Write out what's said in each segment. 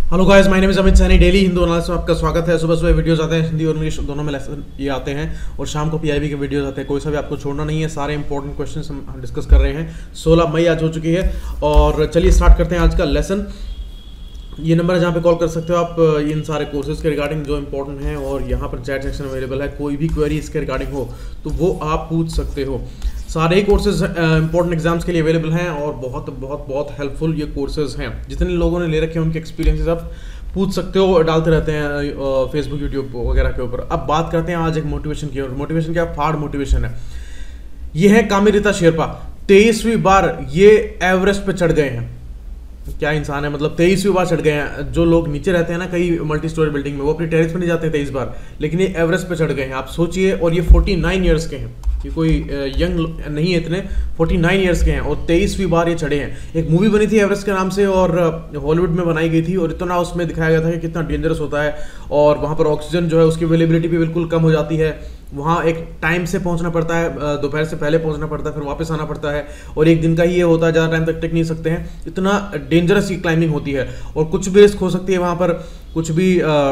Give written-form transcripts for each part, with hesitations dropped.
Hello guys, my name is Amit Saini. Daily Hindu analysis में आपका स्वागत है। सुबह सुबह वीडियोस आते हैं हिंदी और इंग्लिश दोनों में लेसन ये आते हैं और शाम को पीआईबी के वीडियोस आते हैं। कोई सा भी आपको छोड़ना नहीं है। सारे इंपॉर्टेंट क्वेश्चंस हम डिस्कस कर रहे हैं। 16 मई आज हो चुकी है और चलिए स्टार्ट करते हैं आज का लेसन। ये नंबर है जहाँ पे कॉल कर सकते हो आप इन सारे कोर्सेज के रिगार्डिंग जो इंपॉर्टेंट हैं, और यहाँ पर चैट सेक्शन अवेलेबल है। कोई भी क्वेरी इसके रिगार्डिंग हो तो वो आप पूछ सकते हो। सारे ही कोर्सेज इंपॉर्टेंट एग्जाम्स के लिए अवेलेबल हैं और बहुत बहुत बहुत हेल्पफुल ये कोर्सेज हैं। जितने लोगों ने ले रखे हैं उनके एक्सपीरियंसेस आप पूछ सकते हो, डालते रहते हैं फेसबुक यूट्यूब वगैरह के ऊपर। अब बात करते हैं आज एक मोटिवेशन की। और मोटिवेशन क्या, फाड़ मोटिवेशन है। ये है कामिरीता शेरपा। 23वीं बार ये एवरेस्ट पे चढ़ गए हैं। क्या इंसान है, मतलब 23वीं बार चढ़ गए हैं। जो लोग नीचे रहते हैं ना कई मल्टी स्टोरी बिल्डिंग में, वो अपनी टेरेस पे नहीं जाते 23 बार, लेकिन ये एवरेस्ट पे चढ़ गए हैं। आप सोचिए, और ये 49 ईयर्स के हैं। ये कोई यंग नहीं है इतने, 49 ईयर्स के हैं और 23वीं बार ये चढ़े हैं। एक मूवी बनी थी एवरेस्ट के नाम से और हॉलीवुड में बनाई गई थी, और इतना उसमें दिखाया गया था कि कितना डेंजरस होता है और वहाँ पर ऑक्सीजन जो है उसकी अवेलेबिलिटी भी बिल्कुल कम हो जाती है। वहाँ एक टाइम से पहुँचना पड़ता है, दोपहर से पहले पहुँचना पड़ता है, फिर वापस आना पड़ता है, और एक दिन का ही ये होता है, ज़्यादा टाइम तक टिक नहीं सकते हैं। इतना डेंजरस ये क्लाइंबिंग होती है और कुछ भी रिस्क हो सकती है वहाँ पर। कुछ भी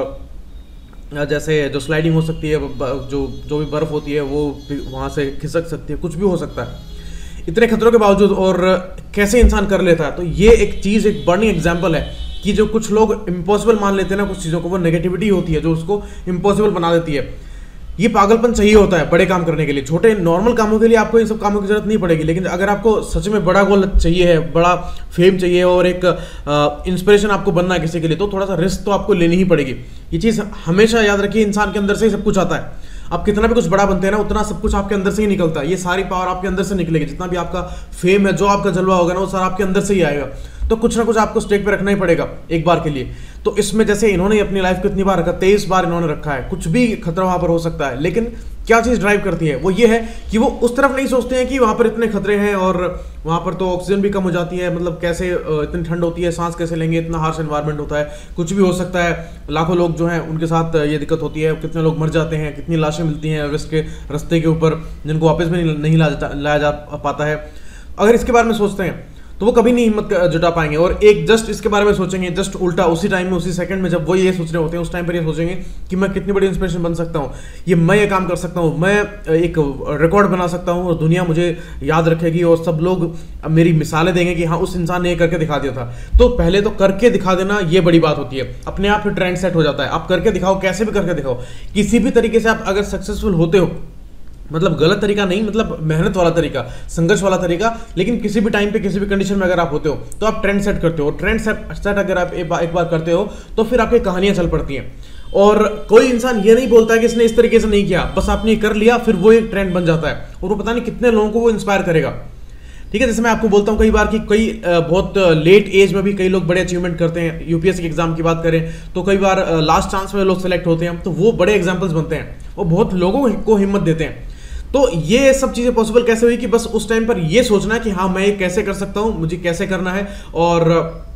जैसे जो स्लाइडिंग हो सकती है, जो भी बर्फ़ होती है वो वहाँ से खिसक सकती है, कुछ भी हो सकता है। इतने खतरों के बावजूद और कैसे इंसान कर लेता है, तो ये एक चीज़, एक बर्निंग एग्जाम्पल है कि जो कुछ लोग इम्पॉसिबल मान लेते हैं ना कुछ चीज़ों को, वो नेगेटिविटी होती है जो उसको इम्पॉसिबल बना देती है। ये पागलपन चाहिए होता है बड़े काम करने के लिए। छोटे नॉर्मल कामों के लिए आपको इन सब कामों की जरूरत नहीं पड़ेगी, लेकिन अगर आपको सच में बड़ा गोल चाहिए है, बड़ा फेम चाहिए और एक इंस्पिरेशन आपको बनना है किसी के लिए, तो थोड़ा सा रिस्क तो आपको लेनी ही पड़ेगी। ये चीज़ हमेशा याद रखिए, इंसान के अंदर से ही सब कुछ आता है। आप कितना भी कुछ बड़ा बनते हैं ना, उतना सब कुछ आपके अंदर से ही निकलता है। ये सारी पावर आपके अंदर से निकलेगी। जितना भी आपका फेम है, जो आपका जलवा होगा ना, वो सारा आपके अंदर से ही आएगा। तो कुछ ना कुछ आपको स्टेक पे रखना ही पड़ेगा एक बार के लिए। तो इसमें जैसे इन्होंने अपनी लाइफ को इतनी बार रखा, 23 बार इन्होंने रखा है। कुछ भी खतरा वहां पर हो सकता है, लेकिन क्या चीज़ ड्राइव करती है वो ये है कि वो उस तरफ नहीं सोचते हैं कि वहां पर इतने खतरे हैं और वहां पर तो ऑक्सीजन भी कम हो जाती है। मतलब कैसे इतनी ठंड होती है, सांस कैसे लेंगे, इतना हार्श एनवायरनमेंट होता है, कुछ भी हो सकता है। लाखों लोग जो हैं उनके साथ ये दिक्कत होती है। कितने लोग मर जाते हैं, कितनी लाशें मिलती हैं एवरेस्ट के रास्ते के ऊपर, जिनको वापस भी नहीं लाया जा पाता है। अगर इसके बारे में सोचते हैं तो वो कभी नहीं हिम्मत जुटा पाएंगे। और एक जस्ट इसके बारे में सोचेंगे, जस्ट उल्टा उसी टाइम में, उसी सेकंड में जब वो ये सोच रहे होते हैं, उस टाइम पर ये सोचेंगे कि मैं कितनी बड़ी इंस्पिरेशन बन सकता हूँ, मैं ये काम कर सकता हूँ, मैं एक रिकॉर्ड बना सकता हूँ और दुनिया मुझे याद रखेगी और सब लोग मेरी मिसालें देंगे कि हाँ उस इंसान ने ये करके दिखा दिया था। तो पहले तो करके दिखा देना ये बड़ी बात होती है। अपने आप ही ट्रेंड सेट हो जाता है। आप करके दिखाओ, कैसे भी करके दिखाओ। किसी भी तरीके से आप अगर सक्सेसफुल होते हो, मतलब गलत तरीका नहीं, मतलब मेहनत वाला तरीका, संघर्ष वाला तरीका, लेकिन किसी भी टाइम पे किसी भी कंडीशन में अगर आप होते हो तो आप ट्रेंड सेट करते हो। ट्रेंड सेट अगर आप एक बार करते हो तो फिर आपकी कहानियां चल पड़ती हैं। और कोई इंसान ये नहीं बोलता है कि इसने इस तरीके से नहीं किया, बस आपने कर लिया, फिर वो एक ट्रेंड बन जाता है और वो पता नहीं कितने लोगों को वो इंस्पायर करेगा। ठीक है, जैसे मैं आपको बोलता हूँ कई बार कि कई बहुत लेट एज में भी कई लोग बड़े अचीवमेंट करते हैं। यूपीएससी के एग्जाम की बात करें तो कई बार लास्ट चांस में लोग सेलेक्ट होते हैं, तो वो बड़े एग्जाम्पल्स बनते हैं और बहुत लोगों को हिम्मत देते हैं। तो ये सब चीज़ें पॉसिबल कैसे हुई कि बस उस टाइम पर ये सोचना कि हाँ मैं ये कैसे कर सकता हूँ, मुझे कैसे करना है और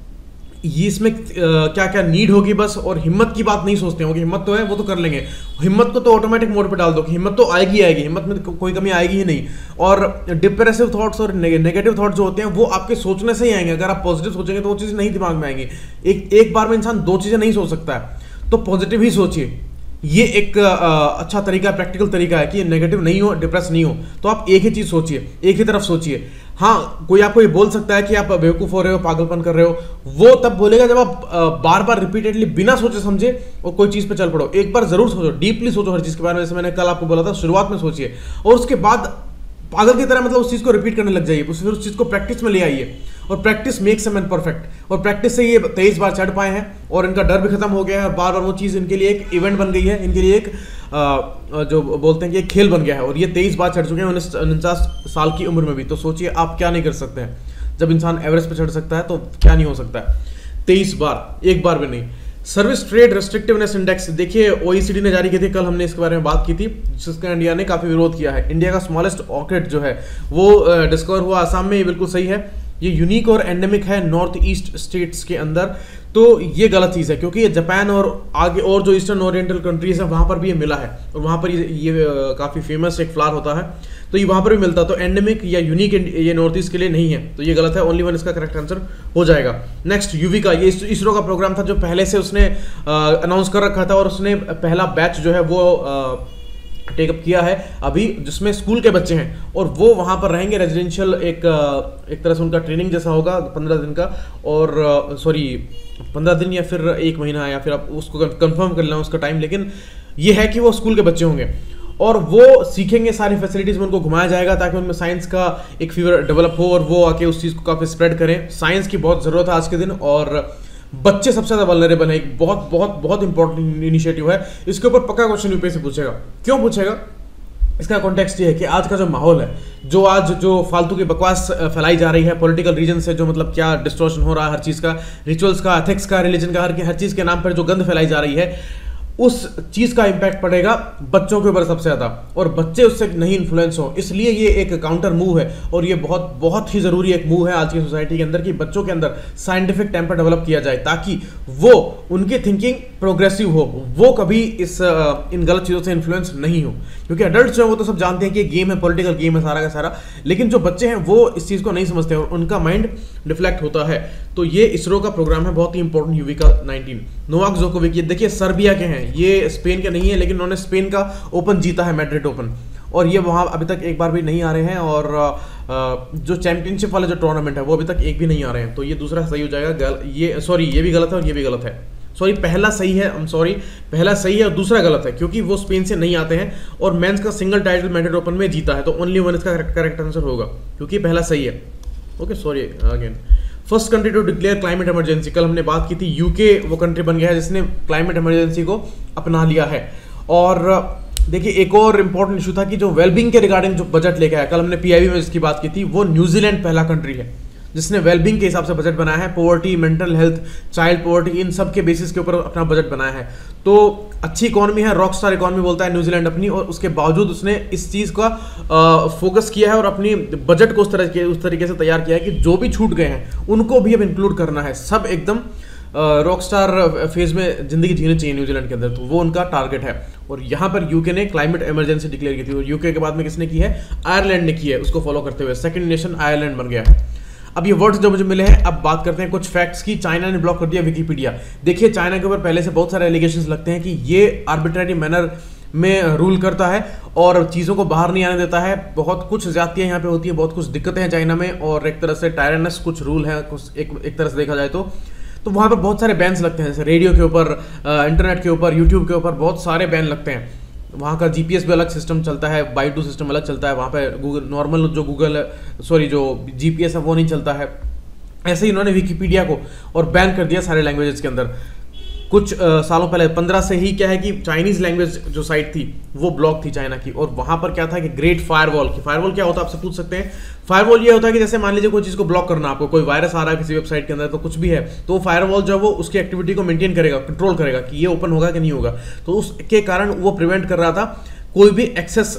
ये इसमें क्या क्या नीड होगी बस। और हिम्मत की बात नहीं सोचते हो कि हिम्मत तो है, वो तो कर लेंगे। हिम्मत को तो ऑटोमेटिक मोड पे डाल दो कि हिम्मत तो आएगी आएगी, हिम्मत में कोई कमी आएगी ही नहीं। और डिप्रेसिव थॉट्स और नेगेटिव थॉट्स जो होते हैं वो आपके सोचने से ही आएंगे। अगर आप पॉजिटिव सोचेंगे तो वो चीज़ें नहीं दिमाग में आएंगी। एक बार में इंसान दो चीज़ें नहीं सोच सकता है, तो पॉजिटिव ही सोचिए। ये एक अच्छा तरीका, प्रैक्टिकल तरीका है कि नेगेटिव नहीं हो, डिप्रेस नहीं हो, तो आप एक ही चीज़ सोचिए, एक ही तरफ सोचिए। हाँ, कोई आपको ये बोल सकता है कि आप बेवकूफ़ हो रहे हो, पागलपन कर रहे हो, वो तब बोलेगा जब आप बार बार रिपीटेडली बिना सोचे समझे और कोई चीज़ पे चल पड़ो। एक बार जरूर सोचो, डीपली सोचो हर चीज़ के बारे में। जैसे मैंने कल आपको बोला था, शुरुआत में सोचिए और उसके बाद पागल की तरह मतलब उस चीज़ को रिपीट करने लग जाइए, फिर उस चीज़ को प्रैक्टिस में ले आइए। और practice makes a man perfect. और प्रैक्टिस से ये 23 बार चढ़ पाए हैं और इनका डर भी खत्म हो गया है। बार बार वो चीज़ इनके लिए एक इवेंट बन गई है, इनके लिए एक जो बोलते हैं कि एक खेल बन गया है। और ये 23 बार चढ़ चुके हैं 49 साल की उम्र में भी। तो सोचिए आप क्या नहीं कर सकते हैं। जब इंसान एवरेस्ट पर चढ़ सकता है तो क्या नहीं हो सकता है। 23 बार, एक बार भी नहीं। सर्विस ट्रेड रेस्ट्रिक्टिवनेस इंडेक्स देखिए, ओईसीडी ने जारी की थी, कल हमने इसके बारे में बात की थी, जिसका इंडिया ने काफ़ी विरोध किया है। इंडिया का स्मॉलेस्ट ऑर्किड जो है वो डिस्कवर हुआ आसाम में, ये बिल्कुल सही है। ये यूनिक और एंडेमिक है नॉर्थ ईस्ट स्टेट्स के अंदर, तो ये गलत चीज़ है क्योंकि ये जापान और आगे और जो ईस्टर्न ओरिएंटल कंट्रीज है वहाँ पर भी ये मिला है और वहाँ पर ये काफ़ी फेमस एक फ्लावर होता है। तो ये वहाँ पर भी मिलता, तो एंडेमिक या यूनिक ये नॉर्थ ईस्ट के लिए नहीं है, तो ये गलत है, ओनली वन इसका करेक्ट आंसर हो जाएगा। नेक्स्ट यूवी का, ये इसरो का प्रोग्राम था जो पहले से उसने अनाउंस कर रखा था और उसने पहला बैच जो है वो टेकअप किया है अभी, जिसमें स्कूल के बच्चे हैं और वो वहाँ पर रहेंगे रेजिडेंशियल, एक तरह से उनका ट्रेनिंग जैसा होगा 15 दिन का, और 15 दिन या फिर 1 महीना, या फिर आप उसको कंफर्म कर लेना उसका टाइम, लेकिन ये है कि वो स्कूल के बच्चे होंगे और वो सीखेंगे, सारी फैसिलिटीज में उनको घुमाया जाएगा ताकि उनमें साइंस का एक फीवर डेवलप हो और वो आके उस चीज़ को काफ़ी स्प्रेड करें। साइंस की बहुत ज़रूरत है आज के दिन और बच्चे सबसे ज़्यादा वल्नरेबल है, एक बहुत बहुत बहुत इंपॉर्टेंट इनिशिएटिव है। इसके ऊपर पक्का क्वेश्चन यूपीएससी पूछेगा। क्यों पूछेगा? इसका कॉन्टेक्स्ट ये है कि आज का जो माहौल है, जो फालतू की बकवास फैलाई जा रही है पॉलिटिकल रीजन से, जो मतलब क्या डिस्टॉर्शन हो रहा है हर चीज़ का, रिचुअल्स का, एथिक्स का, रिलीजन का, हर चीज़ के नाम पर जो गंद फैलाई जा रही है, उस चीज़ का इंपैक्ट पड़ेगा बच्चों के ऊपर सबसे ज़्यादा, और बच्चे उससे नहीं इन्फ्लुएंस हो। इसलिए ये एक काउंटर मूव है और ये बहुत बहुत ही ज़रूरी एक मूव है आज की सोसाइटी के अंदर कि बच्चों के अंदर साइंटिफिक टेम्पर डेवलप किया जाए ताकि वो उनकी थिंकिंग प्रोग्रेसिव हो, वो कभी इन गलत चीज़ों से इन्फ्लुएंस नहीं हो। क्योंकि अडल्ट जो है वो तो सब जानते हैं कि गेम है, पॉलिटिकल गेम है सारा का सारा, लेकिन जो बच्चे हैं वो इस चीज़ को नहीं समझते और उनका माइंड डिफ्लेक्ट होता है। तो ये इसरो का प्रोग्राम है, बहुत ही इंपॉर्टेंट, यूवी का 19। नोवाक जोकोविक, ये देखिए सर्बिया के हैं, ये स्पेन के नहीं है, लेकिन उन्होंने स्पेन का ओपन जीता है, मैड्रिड ओपन, और ये वहाँ अभी तक एक बार भी नहीं आ रहे हैं, और जो चैंपियनशिप वाले जो टूर्नामेंट है वो अभी तक एक भी नहीं आ रहे हैं। तो ये दूसरा सही हो जाएगा। ये भी गलत है और ये भी गलत है। पहला सही है, पहला सही है और दूसरा गलत है क्योंकि वो स्पेन से नहीं आते हैं और मेंस का सिंगल टाइटल मैड्रिड ओपन में जीता है, तो ओनली वन इसका करेक्ट आंसर होगा क्योंकि पहला सही है। Okay, sorry again. First country to declare climate emergency, कल हमने बात की थी, यूके वो कंट्री बन गया है जिसने क्लाइमेट इमरजेंसी को अपना लिया है। और देखिए एक और इंपॉर्टेंट इशू था कि जो वेलबींग के रिगार्डिंग जो बजट लेके आया, कल हमने पीआईबी में जिसकी बात की थी, वो न्यूजीलैंड पहला कंट्री है जिसने वेलबींग के हिसाब से बजट बनाया है, poverty, mental health, child poverty, इन सब के बेसिस के ऊपर अपना बजट बनाया है। तो अच्छी इकॉनमी है, रॉक स्टार इकॉनमी बोलता है न्यूजीलैंड अपनी, और उसके बावजूद उसने इस चीज़ का फोकस किया है और अपनी बजट को उस तरीके से तैयार किया है कि जो भी छूट गए हैं उनको भी अब इंक्लूड करना है, सब एकदम रॉक स्टार फेज में जिंदगी जीनी चाहिए न्यूजीलैंड के अंदर, तो वो उनका टारगेट है। और यहाँ पर यूके ने क्लाइमेट इमरजेंसी डिक्लेयर की थी और यूके के बाद में किसने की है? आयरलैंड ने की है, उसको फॉलो करते हुए सेकंड नेशन आयरलैंड बन गया है। अब ये वर्ड्स जो मुझे मिले हैं, अब बात करते हैं कुछ फैक्ट्स की। चाइना ने ब्लॉक कर दिया विकिपीडिया। देखिए चाइना के ऊपर पहले से बहुत सारे एलिगेशंस लगते हैं कि ये आर्बिट्रेरी मैनर में रूल करता है और चीज़ों को बाहर नहीं आने देता है, बहुत कुछ ज्यादतियाँ यहाँ पे होती है, बहुत कुछ दिक्कतें हैं चाइना में, और एक तरह से टायरनस कुछ रूल है, कुछ एक तरह से देखा जाए तो वहाँ पर बहुत सारे बैन्स लगते हैं, जैसे रेडियो के ऊपर, इंटरनेट के ऊपर, यूट्यूब के ऊपर बहुत सारे बैन लगते हैं। वहाँ का जीपीएस भी अलग सिस्टम चलता है, बाइटू सिस्टम अलग चलता है, वहाँ पे गूगल नॉर्मल जो जीपीएस है वो नहीं चलता है। ऐसे ही इन्होंने विकिपीडिया को और बैन कर दिया सारे लैंग्वेजेस के अंदर कुछ सालों पहले। 15 से ही क्या है कि चाइनीज लैंग्वेज जो साइट थी वो ब्लॉक थी चाइना की, और वहाँ पर क्या था कि ग्रेट फायरवॉल की, फायरवॉल क्या होता है आपसे पूछ सकते हैं। फायरवॉल ये होता है कि जैसे मान लीजिए कोई चीज़ को ब्लॉक करना, आपको कोई वायरस आ रहा है किसी वेबसाइट के अंदर, तो कुछ भी है, तो फायरवॉल जो है वो उसकी एक्टिविटी को मेंटेन करेगा, कंट्रोल करेगा कि ये ओपन होगा कि नहीं होगा। तो उसके कारण वो प्रिवेंट कर रहा था कोई भी एक्सेस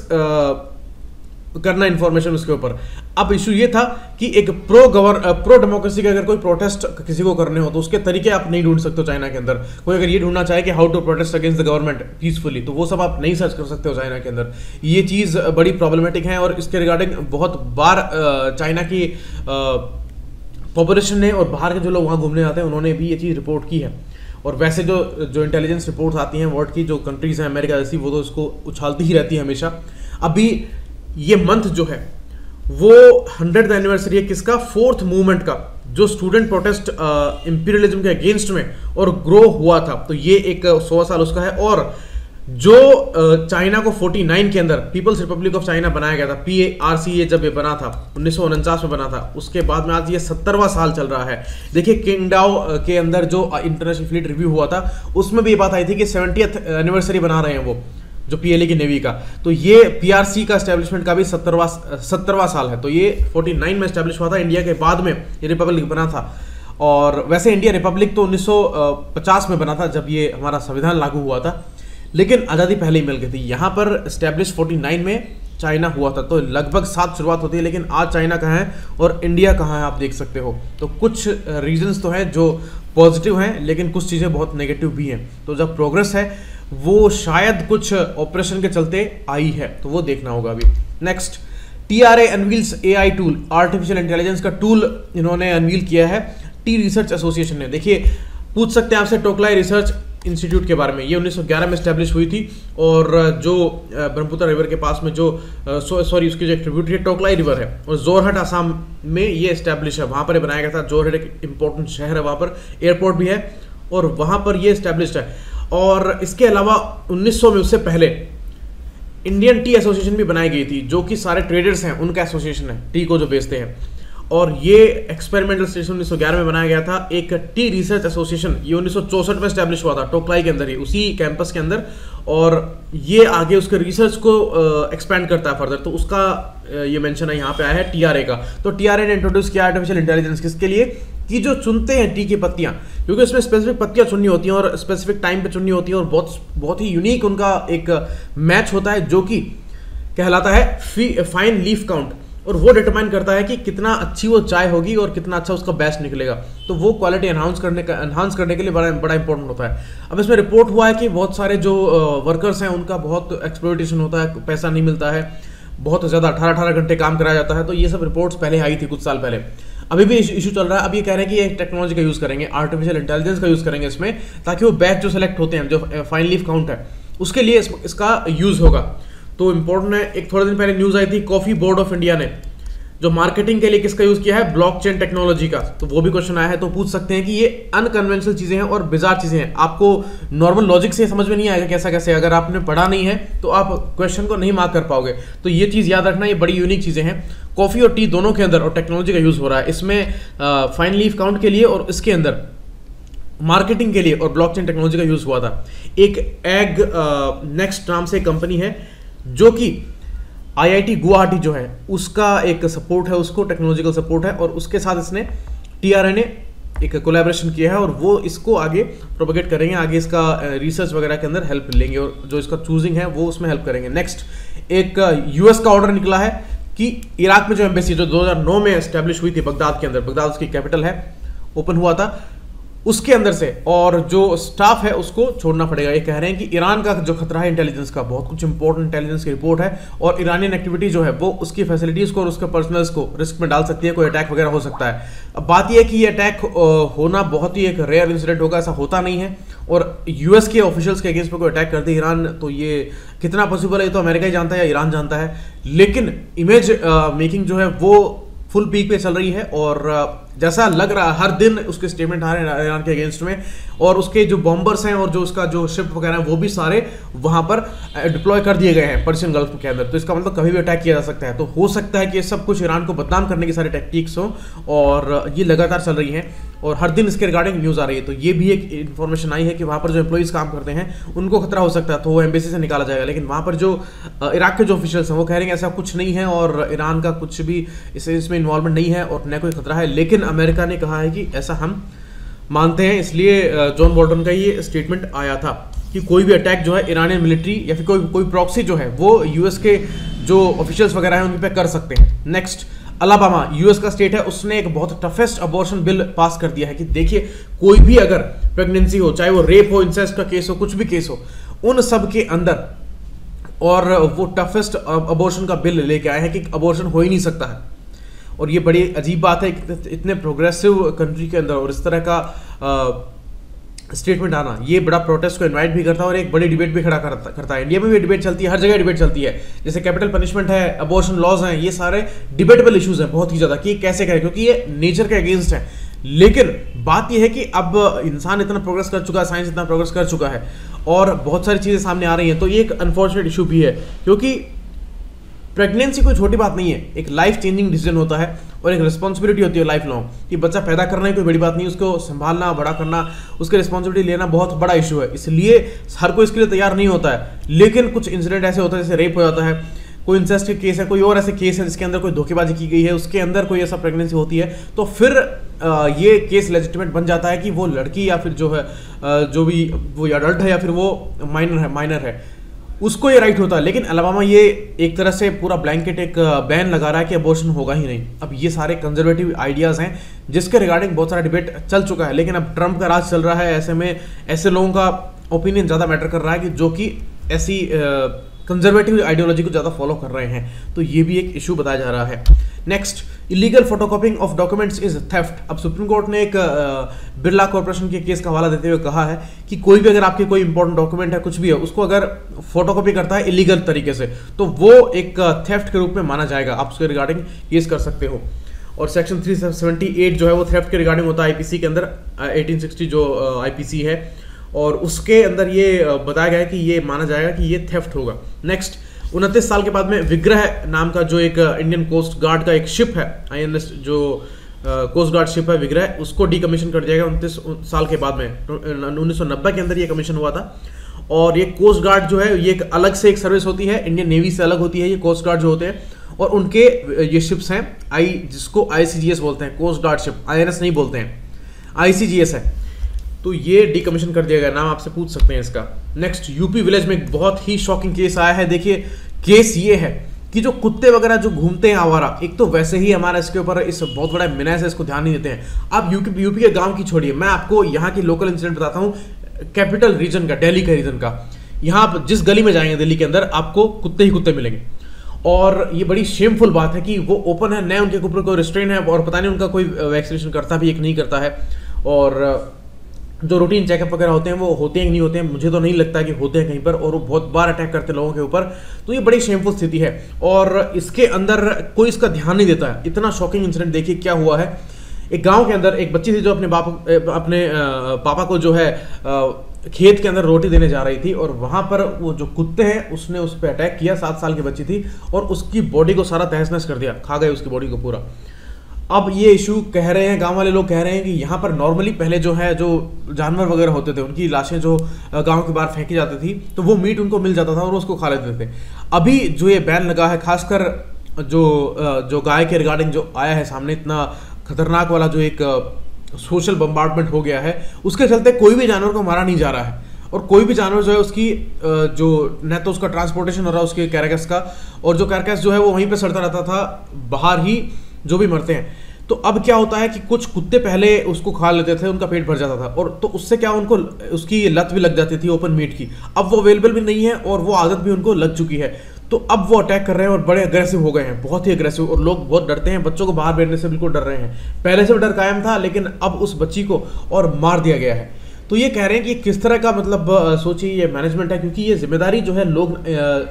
करना इंफॉर्मेशन उसके ऊपर। अब इशू ये था कि एक प्रो डेमोक्रेसी का अगर कोई प्रोटेस्ट किसी को करने हो तो उसके तरीके आप नहीं ढूंढ सकते हो चाइना के अंदर। कोई अगर ये ढूंढना चाहे कि how to protest against the government peacefully, तो वो सब आप नहीं सर्च कर सकते हो चाइना के अंदर। ये चीज़ बड़ी प्रॉब्लमेटिक है और इसके रिगार्डिंग बहुत बार चाइना की पॉपुलेशन ने और बाहर के जो लोग वहाँ घूमने आते हैं उन्होंने भी ये चीज़ रिपोर्ट की है। और वैसे जो इंटेलिजेंस रिपोर्ट्स आती हैं वर्ल्ड की, जो कंट्रीज हैं अमेरिका जैसी, वो तो इसको उछालती ही रहती है हमेशा। अभी ये मंथ जो है वो 100th एनिवर्सरी है किसका? 4th मूवमेंट का, जो स्टूडेंट प्रोटेस्ट इंपीरियलिज्म के अगेंस्ट में और ग्रो हुआ था। तो ये एक 100 साल उसका है। और जो चाइना को 49 के अंदर पीपल्स रिपब्लिक ऑफ चाइना बनाया गया था, PRC जब ये बना था 1949 में बना था, उसके बाद में आज ये 70वां साल चल रहा है। देखिए किंगडाओ के अंदर जो इंटरनेशनल फ्लीट रिव्यू हुआ था उसमें भी ये बात आई थी कि 70th एनिवर्सरी बना रहे हैं वो, जो PLA की नेवी का। तो ये PRC का एस्टेब्लिशमेंट का भी 70वां साल है। तो ये 49 में एस्टेब्लिश हुआ था, इंडिया के बाद में ये रिपब्लिक बना था। और वैसे इंडिया रिपब्लिक तो 1950 में बना था जब ये हमारा संविधान लागू हुआ था, लेकिन आज़ादी पहले ही मिल गई थी। यहाँ पर एस्टेब्लिश 49 में चाइना हुआ था, तो लगभग 7 शुरुआत होती है। लेकिन आज चाइना कहाँ है और इंडिया कहाँ है आप देख सकते हो। तो कुछ रीजंस तो हैं जो पॉजिटिव हैं, लेकिन कुछ चीज़ें बहुत नेगेटिव भी हैं। तो जब प्रोग्रेस है वो शायद कुछ ऑपरेशन के चलते आई है, तो वो देखना होगा अभी। Next, TRA unveils AI tool, artificial intelligence का टूल इन्होंने अनवील किया है टी रिसर्च एसोसिएशन ने। देखिए पूछ सकते हैं आपसे टोकलाई रिसर्च इंस्टीट्यूट के बारे में, ये 1911 में स्टैब्लिश हुई थी और जो ब्रह्मपुत्र रिवर के पास में जो उसकी जो ट्रिब्यूटरी टोकलाई रिवर है और जोरहट आसाम में ये स्टैब्लिश है, वहाँ पर बनाया गया था। जोरहट एक इंपॉर्टेंट शहर है, वहाँ पर एयरपोर्ट भी है और वहाँ पर ये स्टैब्लिश्ड है। और इसके अलावा 1900 में, उससे पहले इंडियन टी एसोसिएशन भी बनाई गई थी, जो कि सारे ट्रेडर्स हैं उनका एसोसिएशन है, टी को जो बेचते हैं। और ये एक्सपेरिमेंटल स्टेशन 1911 में बनाया गया था। एक टी रिसर्च एसोसिएशन ये 1964 में स्टैब्लिश हुआ था टोकलाई के अंदर ही, उसी कैंपस के अंदर, और ये आगे उसके रिसर्च को एक्सपेंड करता है फर्दर। तो उसका ये मेंशन है यहाँ पे आया है TRA का। तो TRA ने इंट्रोड्यूस किया आर्टिफिशियल इंटेलिजेंस किसके लिए, कि जो चुनते हैं टी की पत्तियां, क्योंकि उसमें स्पेसिफिक पत्तियां चुननी होती हैं और स्पेसिफिक टाइम पे चुननी होती है और बहुत ही यूनिक उनका एक मैच होता है, जो कि कहलाता है फाइन लीफ काउंट, और वो डिटरमाइन करता है कि कितना अच्छी वो चाय होगी और कितना अच्छा उसका बैच निकलेगा। तो वो क्वालिटी एनहांस करने के लिए बड़ा इंपॉर्टेंट होता है। अब इसमें रिपोर्ट हुआ है कि बहुत सारे जो वर्कर्स हैं उनका बहुत एक्सप्लॉयटेशन होता है, पैसा नहीं मिलता है, बहुत ज़्यादा 18 घंटे काम कराया जाता है। तो ये सब रिपोर्ट्स पहले आई थी कुछ साल पहले, अभी भी इशू चल रहा है। अब ये कह रहे हैं कि ये टेक्नोलॉजी का यूज़ करेंगे, आर्टिफिशियल इंटेलिजेंस का यूज़ करेंगे इसमें, ताकि वो बैच जो सेलेक्ट होते हैं, जो फाइन लीफ काउंट है, उसके लिए इसका यूज़ होगा। तो इंपॉर्टेंट है। एक थोड़े दिन पहले न्यूज़ आई थी, कॉफ़ी बोर्ड ऑफ इंडिया ने जो मार्केटिंग के लिए किसका यूज़ किया है, ब्लॉकचेन टेक्नोलॉजी का। तो वो भी क्वेश्चन आया है। तो पूछ सकते हैं कि ये अनकन्वेंशनल चीज़ें हैं और बिजार चीज़ें हैं, आपको नॉर्मल लॉजिक से समझ में नहीं आएगा कैसे, अगर आपने पढ़ा नहीं है तो आप क्वेश्चन को नहीं मार्क कर पाओगे। तो ये चीज़ याद रखना, ये बड़ी यूनिक चीज़ें हैं। कॉफ़ी और टी दोनों के अंदर और टेक्नोलॉजी का यूज़ हो रहा है, इसमें फाइन लीफ काउंट के लिए और इसके अंदर मार्केटिंग के लिए और ब्लॉकचेन टेक्नोलॉजी का यूज़ हुआ था। एक एग नेक्स्ट नाम से कंपनी है, जो कि IIT गुवाहाटी जो है उसका एक सपोर्ट है, उसको टेक्नोलॉजिकल सपोर्ट है, और उसके साथ इसने TRA ने एक कोलैबोरेशन किया है और वो इसको आगे प्रोपेगेट करेंगे, आगे इसका रिसर्च वगैरह के अंदर हेल्प लेंगे और जो इसका चूजिंग है वो उसमें हेल्प करेंगे। नेक्स्ट एक US का ऑर्डर निकला है कि इराक में जो एम्बेसी जो 2009 में एस्टेब्लिश हुई थी बगदाद के अंदर, बगदाद उसकी कैपिटल है, ओपन हुआ था, उसके अंदर से और जो स्टाफ है उसको छोड़ना पड़ेगा। ये कह रहे हैं कि ईरान का जो खतरा है इंटेलिजेंस का, बहुत कुछ इंपॉर्टेंट इंटेलिजेंस की रिपोर्ट है और ईरानियन एक्टिविटी जो है वो उसकी फैसिलिटीज़ को और उसके पर्सनल्स को रिस्क में डाल सकती है, कोई अटैक वगैरह हो सकता है। अब बात यह है कि ये अटैक होना बहुत ही एक रेयर इंसिडेंट होगा, ऐसा होता नहीं है। और US के ऑफिशियल्स के अगेंस्ट पर कोई अटैक कर दे ईरान, तो ये कितना पॉसिबल है ये तो अमेरिका ही जानता है या ईरान जानता है। लेकिन इमेज मेकिंग जो है वो फुल पीक पे चल रही है और जैसा लग रहा है हर दिन उसके स्टेटमेंट आ रहे हैं ईरान के अगेंस्ट में, और उसके जो बॉम्बर्स हैं और जो उसका जो शिप वगैरह है वो भी सारे वहाँ पर डिप्लॉय कर दिए गए हैं पर्शियन गल्फ के अंदर। तो इसका मतलब कभी भी अटैक किया जा सकता है। तो हो सकता है कि ये सब कुछ ईरान को बदनाम करने की सारी टेक्टिक्स हो और ये लगातार चल रही हैं और हर दिन इसके रिगार्डिंग न्यूज़ आ रही है। तो ये भी एक इन्फॉर्मेशन आई है कि वहाँ पर जो एम्प्लॉइज़ काम करते हैं उनको खतरा हो सकता है, तो वो एम्बेसी से निकाला जाएगा। लेकिन वहाँ पर जो इराक के जो ऑफिशियल्स हैं वो कह रहे हैं ऐसा कुछ नहीं है और ईरान का कुछ भी इसमें इन्वॉल्वमेंट नहीं है और न कोई खतरा है। लेकिन अमेरिका ने कहा है कि ऐसा हम मानते हैं, इसलिए जॉन बोल्टन का ये स्टेटमेंट आया था कि कोई भी अटैक जो है ईरानियन मिलिट्री या फिर कोई प्रॉक्सी जो है वो US के जो ऑफिशियल्स वगैरह हैं उन पे कर सकते हैं। नेक्स्ट अलाबामा US का स्टेट है, उसने एक बहुत टफेस्ट अबॉर्शन बिल पास कर दिया है कि देखिए कोई भी अगर प्रेगनेंसी हो, चाहे वो रेप हो, इंसेस्ट का केस हो, कुछ भी केस हो, उन सब के अंदर और वो टफेस्ट अबॉर्शन का बिल लेके आए हैं कि अबॉर्शन हो ही नहीं सकता है। और ये बड़ी अजीब बात है इतने प्रोग्रेसिव कंट्री के अंदर और इस तरह का स्टेटमेंट आना, ये बड़ा प्रोटेस्ट को इनवाइट भी करता है और एक बड़ी डिबेट भी खड़ा करता है। इंडिया में भी डिबेट चलती है, हर जगह डिबेट चलती है, जैसे कैपिटल पनिशमेंट है, अबॉर्शन लॉज हैं, ये सारे डिबेटेबल इश्यूज हैं बहुत ही ज़्यादा कि कैसे करें, क्योंकि ये नेचर के अगेंस्ट है। लेकिन बात यह है कि अब इंसान इतना प्रोग्रेस कर चुका है, साइंस इतना प्रोग्रेस कर चुका है और बहुत सारी चीज़ें सामने आ रही हैं, तो ये एक अनफॉर्चुनेट इशू भी है क्योंकि प्रेगनेंसी कोई छोटी बात नहीं है, एक लाइफ चेंजिंग डिसीजन होता है और एक रिस्पॉन्सिबिलिटी होती है लाइफ लॉन्ग कि बच्चा पैदा करना ही कोई बड़ी बात नहीं, उसको संभालना, बड़ा करना, उसकी रिस्पॉन्सिबिलिटी लेना बहुत बड़ा इशू है। इसलिए हर कोई इसके लिए तैयार नहीं होता है। लेकिन कुछ इंसिडेंट ऐसे होता है जैसे रेप हो जाता है, कोई इंसेस्ट के केस है, कोई और ऐसे केस है जिसके अंदर कोई धोखेबाजी की गई है, उसके अंदर कोई ऐसा प्रेगनेंसी होती है, तो फिर ये केस लेजिटिमेट बन जाता है कि वो लड़की या फिर जो है जो भी वो अडल्ट है या फिर वो माइनर है उसको ये राइट होता है। लेकिन अलाबामा ये एक तरह से पूरा ब्लैंकेट एक बैन लगा रहा है कि अबॉर्शन होगा ही नहीं। अब ये सारे कंजर्वेटिव आइडियाज़ हैं जिसके रिगार्डिंग बहुत सारा डिबेट चल चुका है, लेकिन अब ट्रंप का राज चल रहा है, ऐसे में ऐसे लोगों का ओपिनियन ज़्यादा मैटर कर रहा है कि जो कि ऐसी कंजर्वेटिव आइडियोलॉजी को ज़्यादा फॉलो कर रहे हैं, तो ये भी एक इशू बताया जा रहा है। Next, illegal photocopying of documents is theft. अब सुप्रीम कोर्ट ने एक बिरला कॉर्पोरेशन के केस का हवाला देते हुए कहा है कि कोई भी अगर आपके कोई इंपॉर्टेंट डॉक्यूमेंट है, कुछ भी है, उसको अगर फोटोकॉपी करता है इलीगल तरीके से, तो वो एक थेफ्ट के रूप में माना जाएगा। आप उसके रिगार्डिंग केस कर सकते हो। और सेक्शन 378 जो है वो थेफ्ट के रिगार्डिंग होता है आईपीसी के अंदर, 1860 जो आईपीसी है, और उसके अंदर ये बताया गया है कि ये माना जाएगा कि ये थेफ्ट होगा। नेक्स्ट, 29 साल के बाद में विग्रह नाम का जो एक इंडियन कोस्ट गार्ड का एक शिप है, INS जो कोस्ट गार्ड शिप है विग्रह, उसको डीकमीशन कर दिया गया 29 साल के बाद में। 1990 के अंदर ये कमीशन हुआ था। और ये कोस्ट गार्ड जो है ये एक अलग से एक सर्विस होती है, इंडियन नेवी से अलग होती है ये कोस्ट गार्ड जो होते हैं, और उनके ये शिप्स हैं जिसको ICGS बोलते हैं, कोस्ट गार्ड शिप, INS नहीं बोलते हैं, ICGS है। तो ये डीकमीशन कर दिया गया, नाम आपसे पूछ सकते हैं इसका। नेक्स्ट, यूपी विलेज में एक बहुत ही शॉकिंग केस आया है। देखिए केस ये है कि जो कुत्ते वगैरह जो घूमते हैं आवारा, एक तो वैसे ही हमारा इसके ऊपर इस बहुत बड़ा मिनास है, इसको ध्यान नहीं देते हैं। आप यूपी के गांव की छोड़िए, मैं आपको यहाँ की लोकल इंसिडेंट बताता हूँ, कैपिटल रीजन का, दिल्ली का रीजन का। यहाँ आप जिस गली में जाएंगे दिल्ली के अंदर, आपको कुत्ते ही कुत्ते मिलेंगे। और ये बड़ी शेमफुल बात है कि वो ओपन है, न उनके ऊपर कोई रिस्ट्रेन है, और पता नहीं उनका कोई वैक्सीनेशन करता भी एक नहीं करता है। और जो रूटीन चेकअप वगैरह होते हैं वो होते हैं कि नहीं होते हैं, मुझे तो नहीं लगता कि होते हैं कहीं पर, और वो बहुत बार अटैक करते हैं लोगों के ऊपर। तो ये बड़ी शेमफुल स्थिति है, और इसके अंदर कोई इसका ध्यान नहीं देता है। इतना शॉकिंग इंसिडेंट देखिए क्या हुआ है। एक गांव के अंदर एक बच्ची थी जो अपने पापा को जो है खेत के अंदर रोटी देने जा रही थी, और वहां पर वो जो कुत्ते हैं उसने उस पर अटैक किया। 7 साल की बच्ची थी, और उसकी बॉडी को सारा तहस नहस कर दिया, खा गए उसकी बॉडी को पूरा। अब ये इशू कह रहे हैं, गांव वाले लोग कह रहे हैं कि यहाँ पर नॉर्मली पहले जो है, जो जानवर वगैरह होते थे उनकी लाशें जो गांव के बाहर फेंकी जाती थी, तो वो मीट उनको मिल जाता था और उसको खा लेते थे। अभी जो ये बैन लगा है, खासकर जो गाय के रिगार्डिंग जो आया है सामने, इतना खतरनाक वाला जो एक सोशल बम्बार्डमेंट हो गया है, उसके चलते कोई भी जानवर को मारा नहीं जा रहा है। और कोई भी जानवर जो है उसकी जो न तो उसका ट्रांसपोर्टेशन हो रहा है उसके कैरेकस का, और जो कैरेकस जो है वो वहीं पे सड़ता रहता था, बाहर ही जो भी मरते हैं। तो अब क्या होता है कि कुछ कुत्ते पहले उसको खा लेते थे, उनका पेट भर जाता था, और तो उससे क्या उनको उसकी लत भी लग जाती थी ओपन मीट की। अब वो अवेलेबल भी नहीं है, और वो आदत भी उनको लग चुकी है, तो अब वो अटैक कर रहे हैं और बड़े अग्रेसिव हो गए हैं, बहुत ही अग्रेसिव। और लोग बहुत डरते हैं, बच्चों को बाहर भेजने से बिल्कुल डर रहे हैं। पहले से भी डर कायम था, लेकिन अब उस बच्ची को और मार दिया गया है। तो ये कह रहे हैं कि किस तरह का मतलब सोचिए ये मैनेजमेंट है, क्योंकि ये जिम्मेदारी जो है लोग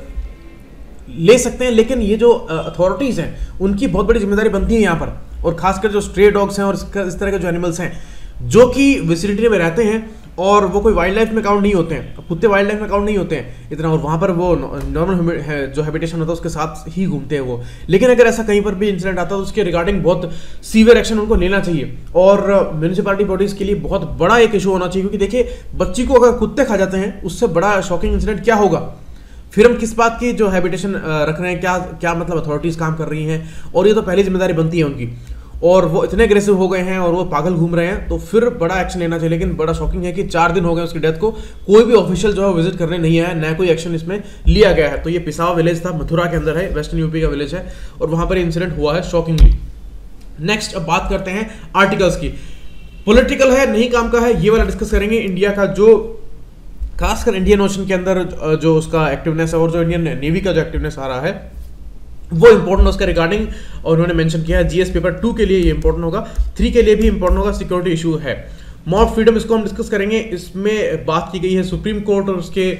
ले सकते हैं, लेकिन ये जो अथॉरिटीज़ हैं उनकी बहुत बड़ी जिम्मेदारी बनती है यहाँ पर। और खासकर जो स्ट्रे डॉग्स हैं और इस तरह के जो एनिमल्स हैं जो कि विसिनिटी में रहते हैं, और वो कोई वाइल्ड लाइफ में काउंट नहीं होते हैं, कुत्ते वाइल्ड लाइफ में काउंट नहीं होते हैं इतना, और वहाँ पर वो नॉर्मल जो हैबिटेशन होता है उसके साथ ही घूमते हैं वो। लेकिन अगर ऐसा कहीं पर भी इंसिडेंट आता है तो उसके रिगार्डिंग बहुत सीवियर एक्शन उनको लेना चाहिए, और म्यूनिसिपैलिटी बॉडीज़ के लिए बहुत बड़ा एक इशू होना चाहिए। क्योंकि देखिए बच्ची को अगर कुत्ते खा जाते हैं, उससे बड़ा शॉकिंग इंसिडेंट क्या होगा। फिर हम किस बात की जो हैबिटेशन रख रहे हैं, क्या मतलब अथॉरिटीज़ काम कर रही हैं, और ये तो पहली जिम्मेदारी बनती है उनकी। और वो इतने अग्रेसिव हो गए हैं और वो पागल घूम रहे हैं, तो फिर बड़ा एक्शन लेना चाहिए। लेकिन बड़ा शॉकिंग है कि 4 दिन हो गए उसकी डेथ को, कोई भी ऑफिशियल जो है विजिट करने नहीं आया, न कोई एक्शन इसमें लिया गया है। तो ये पिसावा विलेज था, मथुरा के अंदर है, वेस्टर्न यूपी का विलेज है, और वहां पर इंसिडेंट हुआ है शॉकिंगली। नेक्स्ट अब बात करते हैं आर्टिकल्स की। पॉलिटिकल है, नहीं काम का है, ये वाला डिस्कस करेंगे। इंडिया का जो खासकर इंडियन ओशन के अंदर जो उसका एक्टिवनेस है, और जो इंडियन नेवी का जो एक्टिवनेस आ रहा है वो इंपॉर्टेंट उसके रिगार्डिंग, और उन्होंने मेंशन किया है जीएस पेपर 2 के लिए ये इंपॉर्टेंट होगा, 3 के लिए भी इंपॉर्टेंट होगा, सिक्योरिटी इशू है। मॉब फ्रीडम, इसको हम डिस्कस करेंगे। इसमें बात की गई है सुप्रीम कोर्ट और उसके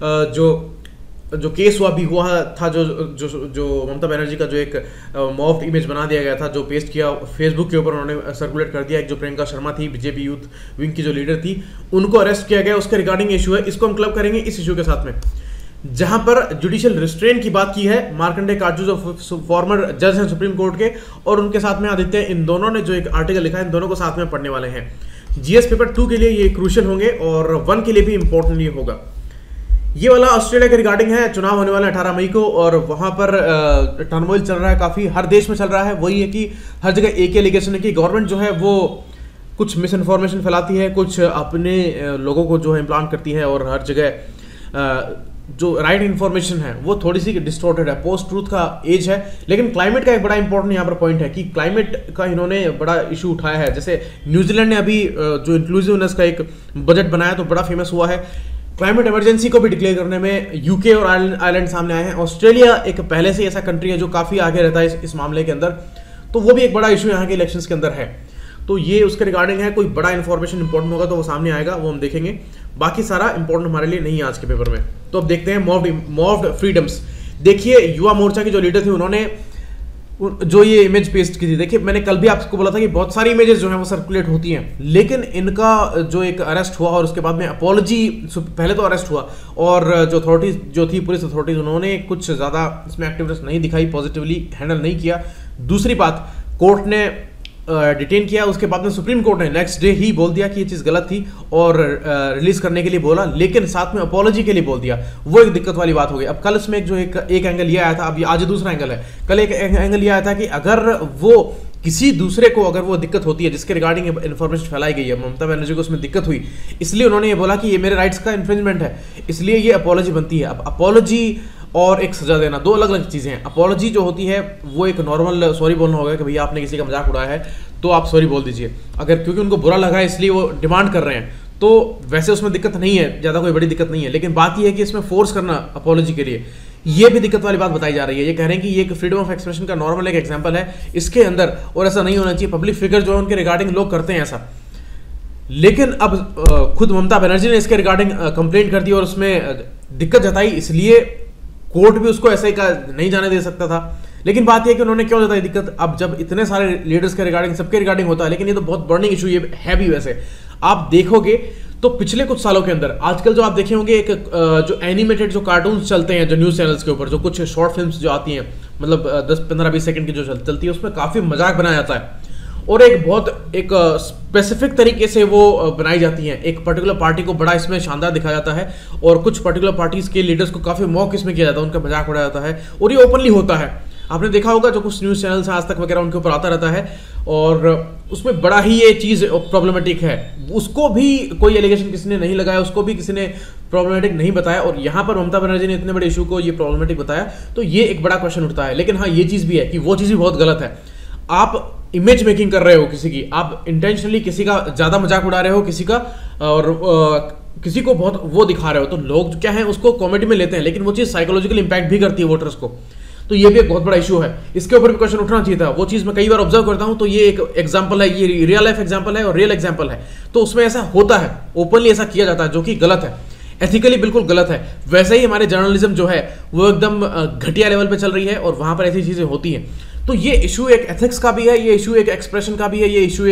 जो केस हुआ था, जो ममता बनर्जी का जो एक मॉफ्ड इमेज बना दिया गया था, जो पेस्ट किया फेसबुक के ऊपर, उन्होंने सर्कुलेट कर दिया। एक जो प्रियंका शर्मा थी, बीजेपी यूथ विंग की जो लीडर थी, उनको अरेस्ट किया गया, उसके रिगार्डिंग इशू है। इसको हम क्लब करेंगे इस इशू के साथ में, जहां पर जुडिशियल रिस्ट्रेन की बात की है। मार्कंडे काजू जो फॉर्मर जज हैं सुप्रीम कोर्ट के, और उनके साथ में आदित्य, इन दोनों ने जो एक आर्टिकल लिखा है, इन दोनों को साथ में पढ़ने वाले हैं। जीएस पेपर 2 के लिए ये क्रूशियल होंगे, और 1 के लिए भी इंपॉर्टेंट ये होगा। ये वाला ऑस्ट्रेलिया के रिगार्डिंग है, चुनाव होने वाला है 18 मई को, और वहां पर टर्मोइल चल रहा है काफी, हर देश में चल रहा है। वही है कि हर जगह एक ही एलिगेशन है कि गवर्नमेंट जो है वो कुछ मिस इन्फॉर्मेशन फैलाती है, कुछ अपने लोगों को जो है इम्प्लांट करती है, और हर जगह जो राइट इन्फॉर्मेशन है वो थोड़ी सी डिस्टॉर्टेड है। पोस्ट ट्रूथ का एज है। लेकिन क्लाइमेट का एक बड़ा इंपॉर्टेंट यहाँ पर पॉइंट है कि क्लाइमेट का इन्होंने बड़ा इशू उठाया है। जैसे न्यूजीलैंड ने अभी जो इंक्लूसिवनेस का एक बजट बनाया तो बड़ा फेमस हुआ है। क्लाइमेट इमरजेंसी को भी डिक्लेयर करने में यूके और आयरलैंड सामने आए हैं। ऑस्ट्रेलिया एक पहले से ऐसा कंट्री है जो काफ़ी आगे रहता है इस मामले के अंदर, तो वो भी एक बड़ा इशू यहाँ के इलेक्शंस के अंदर है। तो ये उसके रिगार्डिंग है, कोई बड़ा इन्फॉर्मेशन इंपॉर्टेंट होगा तो वो सामने आएगा, वो हम देखेंगे। बाकी सारा इंपॉर्टेंट हमारे लिए नहीं है आज के पेपर में। तो अब देखते हैं मॉव्ड फ्रीडम्स। देखिए युवा मोर्चा के जो लीडर थे उन्होंने जो ये इमेज पेस्ट की थी, देखिए मैंने कल भी आपको बोला था कि बहुत सारी इमेजेस जो हैं वो सर्कुलेट होती हैं, लेकिन इनका जो एक अरेस्ट हुआ और उसके बाद में अपॉलॉजी, पहले तो अरेस्ट हुआ और जो अथॉरिटीज जो थी पुलिस अथॉरिटीज उन्होंने कुछ ज़्यादा इसमें एक्टिवनेस नहीं दिखाई, पॉजिटिवली हैंडल नहीं किया। दूसरी बात, कोर्ट ने डिटेन किया, उसके बाद में सुप्रीम कोर्ट ने नेक्स्ट डे ही बोल दिया कि ये चीज़ गलत थी और रिलीज करने के लिए बोला, लेकिन साथ में अपॉलॉजी के लिए बोल दिया। वो एक दिक्कत वाली बात हो गई। अब कल इसमें एक एंगल ये आया था, अब आज दूसरा एंगल है। कल एक एंगल ये आया था कि अगर वो किसी दूसरे को अगर वो दिक्कत होती है जिसके रिगार्डिंग इन्फॉर्मेशन फैलाई गई है, ममता बनर्जी को उसमें दिक्कत हुई, इसलिए उन्होंने ये बोला कि ये मेरे राइट्स का इन्फ्रिंजमेंट है, इसलिए ये अपॉलॉजी बनती है। अब अपॉलॉजी और एक सजा देना दो अलग अलग चीज़ें हैं। अपॉलॉजी जो होती है वो एक नॉर्मल सॉरी बोलना होगा कि भैया आपने किसी का मजाक उड़ाया है तो आप सॉरी बोल दीजिए, अगर क्योंकि उनको बुरा लगा है इसलिए वो डिमांड कर रहे हैं, तो वैसे उसमें दिक्कत नहीं है, ज़्यादा कोई बड़ी दिक्कत नहीं है। लेकिन बात यह है कि इसमें फोर्स करना अपॉलॉजी के लिए, ये भी दिक्कत वाली बात बताई जा रही है। ये कह रहे हैं कि ये एक फ्रीडम ऑफ एक्सप्रेशन का नॉर्मल एक एग्जाम्पल है इसके अंदर, और ऐसा नहीं होना चाहिए। पब्लिक फिगर जो है उनके रिगार्डिंग लोग करते हैं ऐसा, लेकिन अब खुद ममता बनर्जी ने इसके रिगार्डिंग कंप्लेंट कर दी और उसमें दिक्कत जताई, इसलिए कोर्ट भी उसको ऐसे ही नहीं जाने दे सकता था। लेकिन बात यह कि उन्होंने क्यों जताई दिक्कत, अब जब इतने सारे लीडर्स के रिगार्डिंग सबके रिगार्डिंग होता है, लेकिन ये तो बहुत बर्निंग इशू ये है भी। वैसे आप देखोगे तो पिछले कुछ सालों के अंदर आजकल जो आप देखे होंगे एक जो एनिमेटेड जो कार्टून्स चलते हैं जो न्यूज़ चैनल्स के ऊपर, जो कुछ शॉर्ट फिल्म्स जो आती हैं, मतलब 10-15-20 सेकंड की जो चलती है, उसमें काफ़ी मजाक बनाया जाता है और एक बहुत एक स्पेसिफिक तरीके से वो बनाई जाती हैं। एक पर्टिकुलर पार्टी को बड़ा इसमें शानदार दिखाया जाता है और कुछ पर्टिकुलर पार्टीज के लीडर्स को काफ़ी मॉक इसमें किया जाता है, उनका मजाक उड़ाया जाता है और ये ओपनली होता है। आपने देखा होगा जो कुछ न्यूज़ चैनल्स हैं आज तक वगैरह उनके ऊपर आता रहता है और उसमें बड़ा ही ये चीज़ प्रॉब्लमेटिक है। उसको भी कोई एलिगेशन किसी ने नहीं लगाया, उसको भी किसी ने प्रॉब्लमेटिक नहीं बताया, और यहाँ पर ममता बनर्जी ने इतने बड़े इशू को ये प्रॉब्लमेटिक बताया, तो ये एक बड़ा क्वेश्चन उठता है। लेकिन हाँ, ये चीज़ भी है कि वो चीज़ भी बहुत गलत है। आप इमेज मेकिंग कर रहे हो किसी की, आप इंटेंशनली किसी का ज़्यादा मजाक उड़ा रहे हो किसी का, और किसी को बहुत वो दिखा रहे हो, तो लोग क्या है उसको कॉमेडी में लेते हैं, लेकिन वो चीज़ साइकोलॉजिकल इंपैक्ट भी करती है वोटर्स को। तो ये भी एक बहुत बड़ा इशू है, इसके ऊपर भी क्वेश्चन उठना चाहिए था। वो चीज़ मैं कई बार ऑब्जर्व करता हूं, तो ये एक एग्जांपल है, ये रियल लाइफ एग्जांपल है और रियल एग्जांपल है, तो उसमें ऐसा होता है, ओपनली ऐसा किया जाता है, जो कि गलत है, एथिकली बिल्कुल गलत है। वैसे ही हमारे जर्नलिज्म जो है वो एकदम घटिया लेवल पे चल रही है और वहां पर ऐसी चीज़ें होती हैं। तो ये इशू एक एथिक्स का भी है, ये इशू एक एक्सप्रेशन का भी है, ये इशू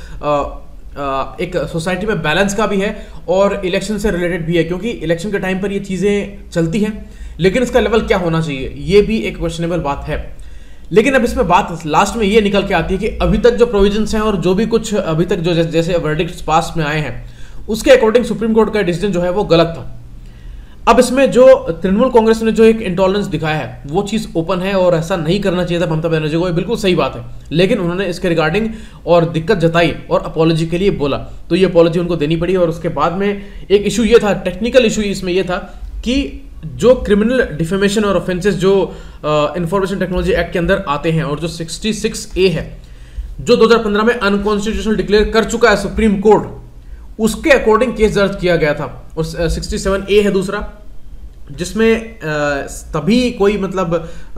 एक सोसाइटी में बैलेंस का भी है और इलेक्शन से रिलेटेड भी है, क्योंकि इलेक्शन के टाइम पर ये चीज़ें चलती हैं, लेकिन इसका लेवल क्या होना चाहिए ये भी एक क्वेश्चनेबल बात है। लेकिन अब इसमें बात लास्ट में ये निकल के आती है कि अभी तक जो प्रोविजंस हैं और जो भी कुछ अभी तक जो जैसे वर्डिक्ट्स पास में आए हैं उसके अकॉर्डिंग सुप्रीम कोर्ट का डिसीजन जो है वो गलत था। अब इसमें जो तृणमूल कांग्रेस ने जो एक इंटॉलरेंस दिखाया है वो चीज़ ओपन है और ऐसा नहीं करना चाहिए था ममता बनर्जी को, ये बिल्कुल सही बात है, लेकिन उन्होंने इसके रिगार्डिंग और दिक्कत जताई और अपॉलॉजी के लिए बोला, तो ये अपॉलॉजी उनको देनी पड़ी। और उसके बाद में एक इशू ये था, टेक्निकल इशू इसमें ये था कि जो क्रिमिनल डिफेमेशन और ऑफेंसेस जो इंफॉर्मेशन टेक्नोलॉजी एक्ट के अंदर आते हैं और जो 66A है जो 2015 में अनकॉन्स्टिट्यूशनल डिक्लेयर कर चुका है सुप्रीम कोर्ट, उसके अकॉर्डिंग केस दर्ज किया गया था। और 67A है दूसरा, जिसमें तभी कोई मतलब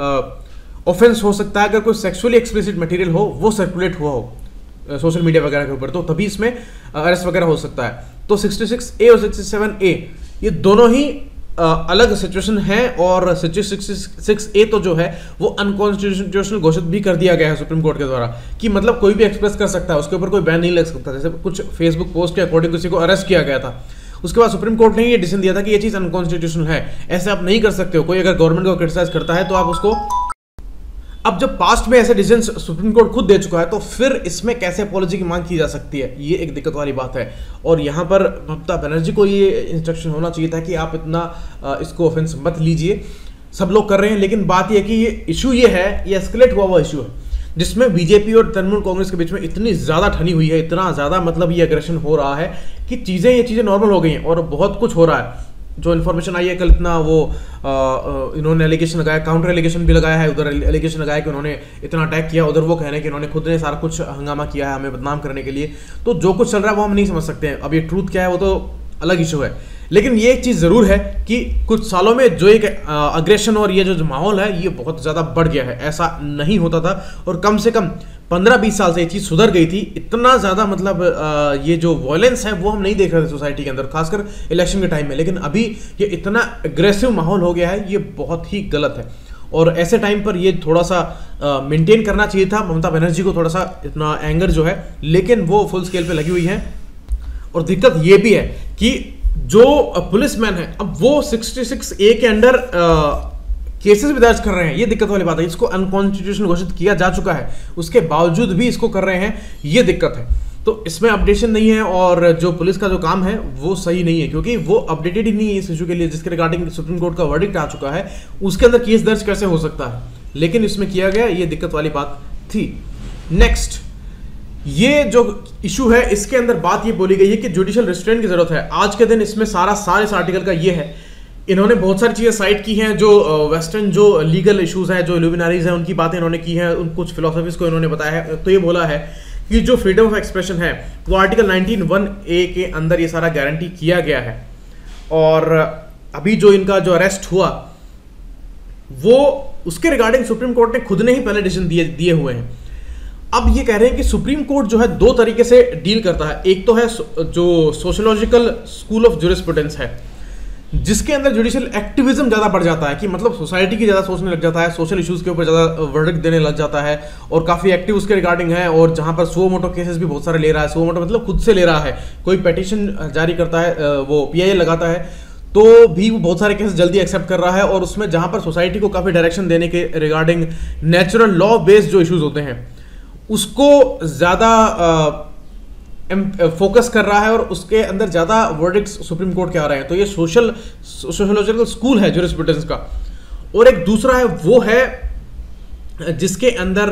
ऑफेंस हो सकता है अगर कोई सेक्सुअली एक्सप्लिसिट मटेरियल हो, वो सर्कुलेट हुआ हो सोशल मीडिया वगैरह के ऊपर, तो तभी इसमें अरेस्ट वगैरह हो सकता है। तो 66A और 67A ये दोनों ही अलग सिचुएशन है और 66A तो जो है वो अनकॉन्स्टिट्यूशनल घोषित भी कर दिया गया है सुप्रीम कोर्ट के द्वारा, कि मतलब कोई भी एक्सप्रेस कर सकता है, उसके ऊपर कोई बैन नहीं लग सकता। जैसे कुछ फेसबुक पोस्ट के अकॉर्डिंग किसी को अरेस्ट किया गया था, उसके बाद सुप्रीम कोर्ट ने ये डिसीजन दिया था कि ये चीज़ अनकॉन्स्टिट्यूशनल है, ऐसे आप नहीं कर सकते हो। कोई अगर गवर्नमेंट को क्रिटिसाइज करता है तो आप उसको, अब जब पास्ट में ऐसे डिसीजन सुप्रीम कोर्ट खुद दे चुका है तो फिर इसमें कैसे अपॉलॉजी की मांग की जा सकती है, ये एक दिक्कत वाली बात है। और यहाँ पर ममता बनर्जी को ये इंस्ट्रक्शन होना चाहिए था कि आप इतना इसको ऑफेंस मत लीजिए, सब लोग कर रहे हैं। लेकिन बात यह कि ये इशू ये है, ये एस्केलेट हुआ हुआ इशू है, जिसमें बीजेपी और तृणमूल कांग्रेस के बीच में इतनी ज़्यादा ठनी हुई है, इतना ज़्यादा मतलब ये एग्रेशन हो रहा है कि ये चीज़ें नॉर्मल हो गई हैं और बहुत कुछ हो रहा है। जो इन्फॉर्मेशन आई है कल, इतना वो इन्होंने एलिगेशन लगाया, काउंटर एलिगेशन भी लगाया है, उधर एलिगेशन लगाया कि उन्होंने इतना अटैक किया, उधर वो कह रहे हैं कि इन्होंने खुद ने सारा कुछ हंगामा किया है हमें बदनाम करने के लिए। तो जो कुछ चल रहा है वो हम नहीं समझ सकते हैं, अब ये ट्रूथ क्या है वो तो अलग इशू है। लेकिन ये एक चीज़ ज़रूर है कि कुछ सालों में जो एक अग्रेशन और ये जो माहौल है ये बहुत ज़्यादा बढ़ गया है। ऐसा नहीं होता था और कम से कम 15-20 साल से ये चीज़ सुधर गई थी। इतना ज़्यादा मतलब ये जो वायलेंस है वो हम नहीं देख रहे थे सोसाइटी के अंदर, खासकर इलेक्शन के टाइम में। लेकिन अभी ये इतना एग्रेसिव माहौल हो गया है, ये बहुत ही गलत है। और ऐसे टाइम पर ये थोड़ा सा मेंटेन करना चाहिए था ममता बनर्जी को, थोड़ा सा इतना एंगर जो है, लेकिन वो फुल स्केल पे लगी हुई है। और दिक्कत ये भी है कि जो पुलिसमैन है अब वो 66A के अंडर केसेस भी दर्ज कर रहे हैं। ये दिक्कत वाली बात है। इसको अनकॉन्स्टिट्यूशनल घोषित किया जा चुका है, उसके बावजूद भी इसको कर रहे हैं, ये दिक्कत है। तो इसमें अपडेशन नहीं है और जो पुलिस का जो काम है वो सही नहीं है, क्योंकि वो अपडेटेड ही नहीं है इस इशू के लिए जिसके रिगार्डिंग सुप्रीम कोर्ट का वर्डिक्ट आ चुका है। उसके अंदर केस दर्ज कैसे हो सकता है, लेकिन इसमें किया गया, ये दिक्कत वाली बात थी। नेक्स्ट, ये जो इशू है इसके अंदर बात ये बोली गई है कि जुडिशियल रिस्ट्रेंट की जरूरत है। आज के दिन इसमें सारे इस आर्टिकल का ये है, इन्होंने बहुत सारी चीज़ें साइट की हैं, जो वेस्टर्न जो लीगल इश्यूज हैं, जो इल्यूमिनारीज हैं, उनकी बातें इन्होंने की हैं, उन कुछ फिलोसफीज को इन्होंने बताया है। तो ये बोला है कि जो फ्रीडम ऑफ एक्सप्रेशन है वो आर्टिकल 19(1)A के अंदर ये सारा गारंटी किया गया है। और अभी जो इनका जो अरेस्ट हुआ वो उसके रिगार्डिंग सुप्रीम कोर्ट ने खुद ने ही पहले डिसीजन दिए हुए हैं। अब ये कह रहे हैं कि सुप्रीम कोर्ट जो है दो तरीके से डील करता है। एक तो है जो सोशियोलॉजिकल स्कूल ऑफ ज्यूरिस्प्रूडेंस है, जिसके अंदर जुडिशियल एक्टिविज्म ज़्यादा बढ़ जाता है कि मतलब सोसाइटी की ज़्यादा सोचने लग जाता है, सोशल इश्यूज़ के ऊपर ज़्यादा वर्डिक्ट देने लग जाता है और काफ़ी एक्टिव उसके रिगार्डिंग है। और जहाँ पर सो मोटो केसेस भी बहुत सारे ले रहा है, सो मोटो मतलब खुद से ले रहा है, कोई पेटिशन जारी करता है, वो PIA लगाता है तो भी वो बहुत सारे केसेस जल्दी एक्सेप्ट कर रहा है। और उसमें जहाँ पर सोसाइटी को काफ़ी डायरेक्शन देने के रिगार्डिंग नेचुरल लॉ बेस्ड जो इशूज़ होते हैं उसको ज़्यादा फोकस कर रहा है और उसके अंदर ज़्यादा वर्डिक्ट्स सुप्रीम कोर्ट के आ रहे हैं। तो ये सोशियोलॉजिकल स्कूल है ज्यूरिस्प्रूडेंस का। और एक दूसरा है वो है जिसके अंदर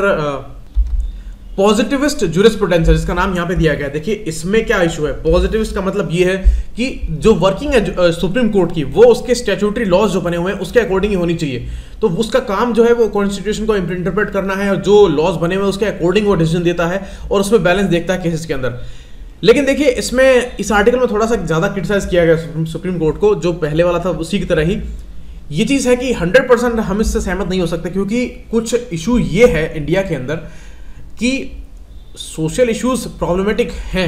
पॉजिटिविस्ट ज्यूरिस्प्रूडेंस है, जिसका नाम यहाँ पे दिया गया है। देखिए इसमें क्या इशू है, पॉजिटिविस्ट का मतलब ये है कि जो वर्किंग है सुप्रीम कोर्ट की वो उसके स्टैट्यूटरी लॉज जो बने हुए हैं उसके अकॉर्डिंग ही होनी चाहिए। तो उसका काम जो है वो कॉन्स्टिट्यूशन को इंटरप्रेट करना है और जो लॉज बने हुए हैं उसके अकॉर्डिंग वो डिसीजन देता है और उसमें बैलेंस देखता है केसेस के अंदर। लेकिन देखिए इसमें इस आर्टिकल में थोड़ा सा ज़्यादा क्रिटिसाइज किया गया सुप्रीम कोर्ट को, जो पहले वाला था उसी की तरह ही। ये चीज़ है कि 100% हम इससे सहमत नहीं हो सकते, क्योंकि कुछ इशू ये है इंडिया के अंदर कि सोशल इश्यूज प्रॉब्लमेटिक हैं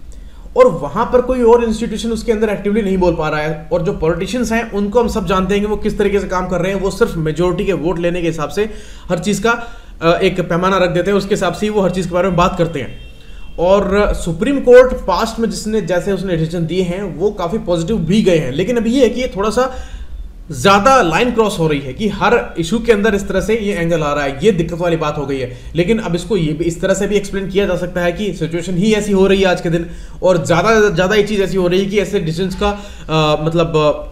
और वहाँ पर कोई और इंस्टीट्यूशन उसके अंदर एक्टिवली नहीं बोल पा रहा है। और जो पॉलिटिशियंस हैं उनको हम सब जानते हैं कि वो किस तरीके से काम कर रहे हैं। वो सिर्फ मेजोरिटी के वोट लेने के हिसाब से हर चीज़ का एक पैमाना रख देते हैं, उसके हिसाब से ही वो हर चीज़ के बारे में बात करते हैं। और सुप्रीम कोर्ट पास्ट में उसने डिसीजन दिए हैं वो काफ़ी पॉजिटिव भी गए हैं। लेकिन अभी ये है कि ये थोड़ा सा ज़्यादा लाइन क्रॉस हो रही है कि हर इशू के अंदर इस तरह से ये एंगल आ रहा है, ये दिक्कत वाली बात हो गई है। लेकिन अब इसको ये भी इस तरह से भी एक्सप्लेन किया जा सकता है कि सिचुएशन ही ऐसी हो रही है आज के दिन, और ज़्यादा ये चीज़ ऐसी हो रही है कि ऐसे डिसीजंस का मतलब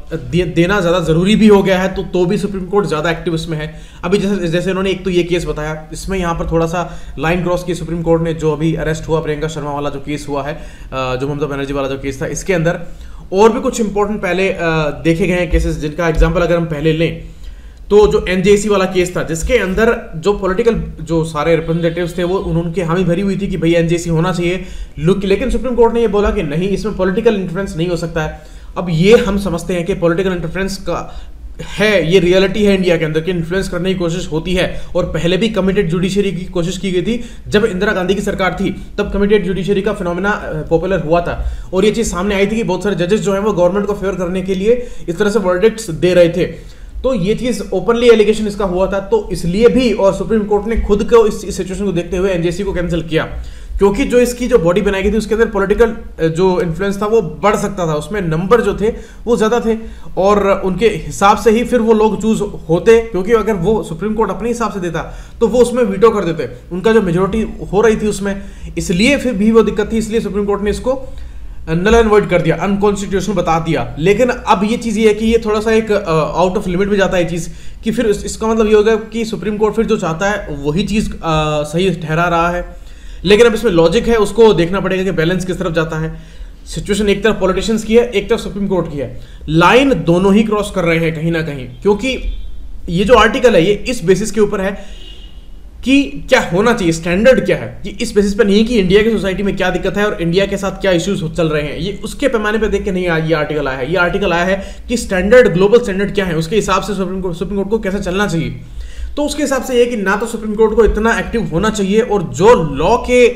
देना ज़्यादा ज़रूरी भी हो गया है। तो भी सुप्रीम कोर्ट ज़्यादा एक्टिव इसमें है। अभी जैसे उन्होंने एक तो ये केस बताया, इसमें यहाँ पर थोड़ा सा लाइन क्रॉस की सुप्रीम कोर्ट ने, जो अभी अरेस्ट हुआ प्रियंका शर्मा वाला जो केस हुआ है, जो ममता बनर्जी वाला जो केस था, इसके अंदर और भी कुछ इंपॉर्टेंट पहले देखे गए हैं केसेस, जिनका एग्जांपल अगर हम पहले लें तो जो NJC वाला केस था, जिसके अंदर जो पॉलिटिकल जो सारे रिप्रेजेंटेटिव्स थे वो उनकी हामी भरी हुई थी कि भाई NJC होना चाहिए, लेकिन सुप्रीम कोर्ट ने ये बोला कि नहीं, इसमें पॉलिटिकल इंटरफेरेंस नहीं हो सकता है। अब ये हम समझते हैं कि पॉलिटिकल इंटरफेरेंस का है, ये रियलिटी है इंडिया के अंदर कि इन्फ्लुएंस करने की कोशिश होती है। और पहले भी कमिटेड जुडिशरी की कोशिश की गई थी, जब इंदिरा गांधी की सरकार थी तब कमिटेड जुडिशरी का फिनोमेना पॉपुलर हुआ था और ये चीज़ सामने आई थी कि बहुत सारे जजेस जो हैं वो गवर्नमेंट को फेवर करने के लिए इस तरह से वर्डिक्ट्स दे रहे थे। तो ये चीज़ ओपनली एलिगेशन इसका हुआ था, तो इसलिए भी और सुप्रीम कोर्ट ने खुद को इस सिचुएशन को देखते हुए NJC को कैंसिल किया, क्योंकि जो इसकी जो बॉडी बनाई गई थी उसके अंदर पॉलिटिकल जो इन्फ्लुएंस था वो बढ़ सकता था, उसमें नंबर जो थे वो ज़्यादा थे और उनके हिसाब से ही फिर वो लोग चूज होते, क्योंकि अगर वो सुप्रीम कोर्ट अपने हिसाब से देता तो वो उसमें वीटो कर देते, उनका जो मेजोरिटी हो रही थी उसमें, इसलिए फिर भी वो दिक्कत थी, इसलिए सुप्रीम कोर्ट ने इसको नल एंड वॉइड कर दिया, अनकॉन्स्टिट्यूशनल बता दिया। लेकिन अब ये चीज़ ये है कि ये थोड़ा सा एक आउट ऑफ लिमिट में जाता है ये चीज़, कि फिर इसका मतलब ये होगा कि सुप्रीम कोर्ट फिर जो चाहता है वही चीज़ सही ठहरा रहा है। लेकिन अब इसमें लॉजिक है, उसको देखना पड़ेगा कि बैलेंस किस तरफ जाता है। सिचुएशन एक तरफ पॉलिटिशियंस की है, एक तरफ सुप्रीम कोर्ट की है, लाइन दोनों ही क्रॉस कर रहे हैं कहीं ना कहीं, क्योंकि ये जो आर्टिकल है ये इस बेसिस के ऊपर है कि क्या होना चाहिए, स्टैंडर्ड क्या है, कि इस बेसिस पे नहीं कि इंडिया की सोसाइटी में क्या दिक्कत है और इंडिया के साथ क्या इश्यूज चल रहे हैं, ये उसके पैमाने पे देख के नहीं ये आर्टिकल आया है। ये आर्टिकल आया है कि स्टैंडर्ड, ग्लोबल स्टैंडर्ड क्या है, उसके हिसाब से सुप्रीम कोर्ट को कैसे चलना चाहिए। तो उसके हिसाब से ये कि ना तो सुप्रीम कोर्ट को इतना एक्टिव होना चाहिए, और जो लॉ के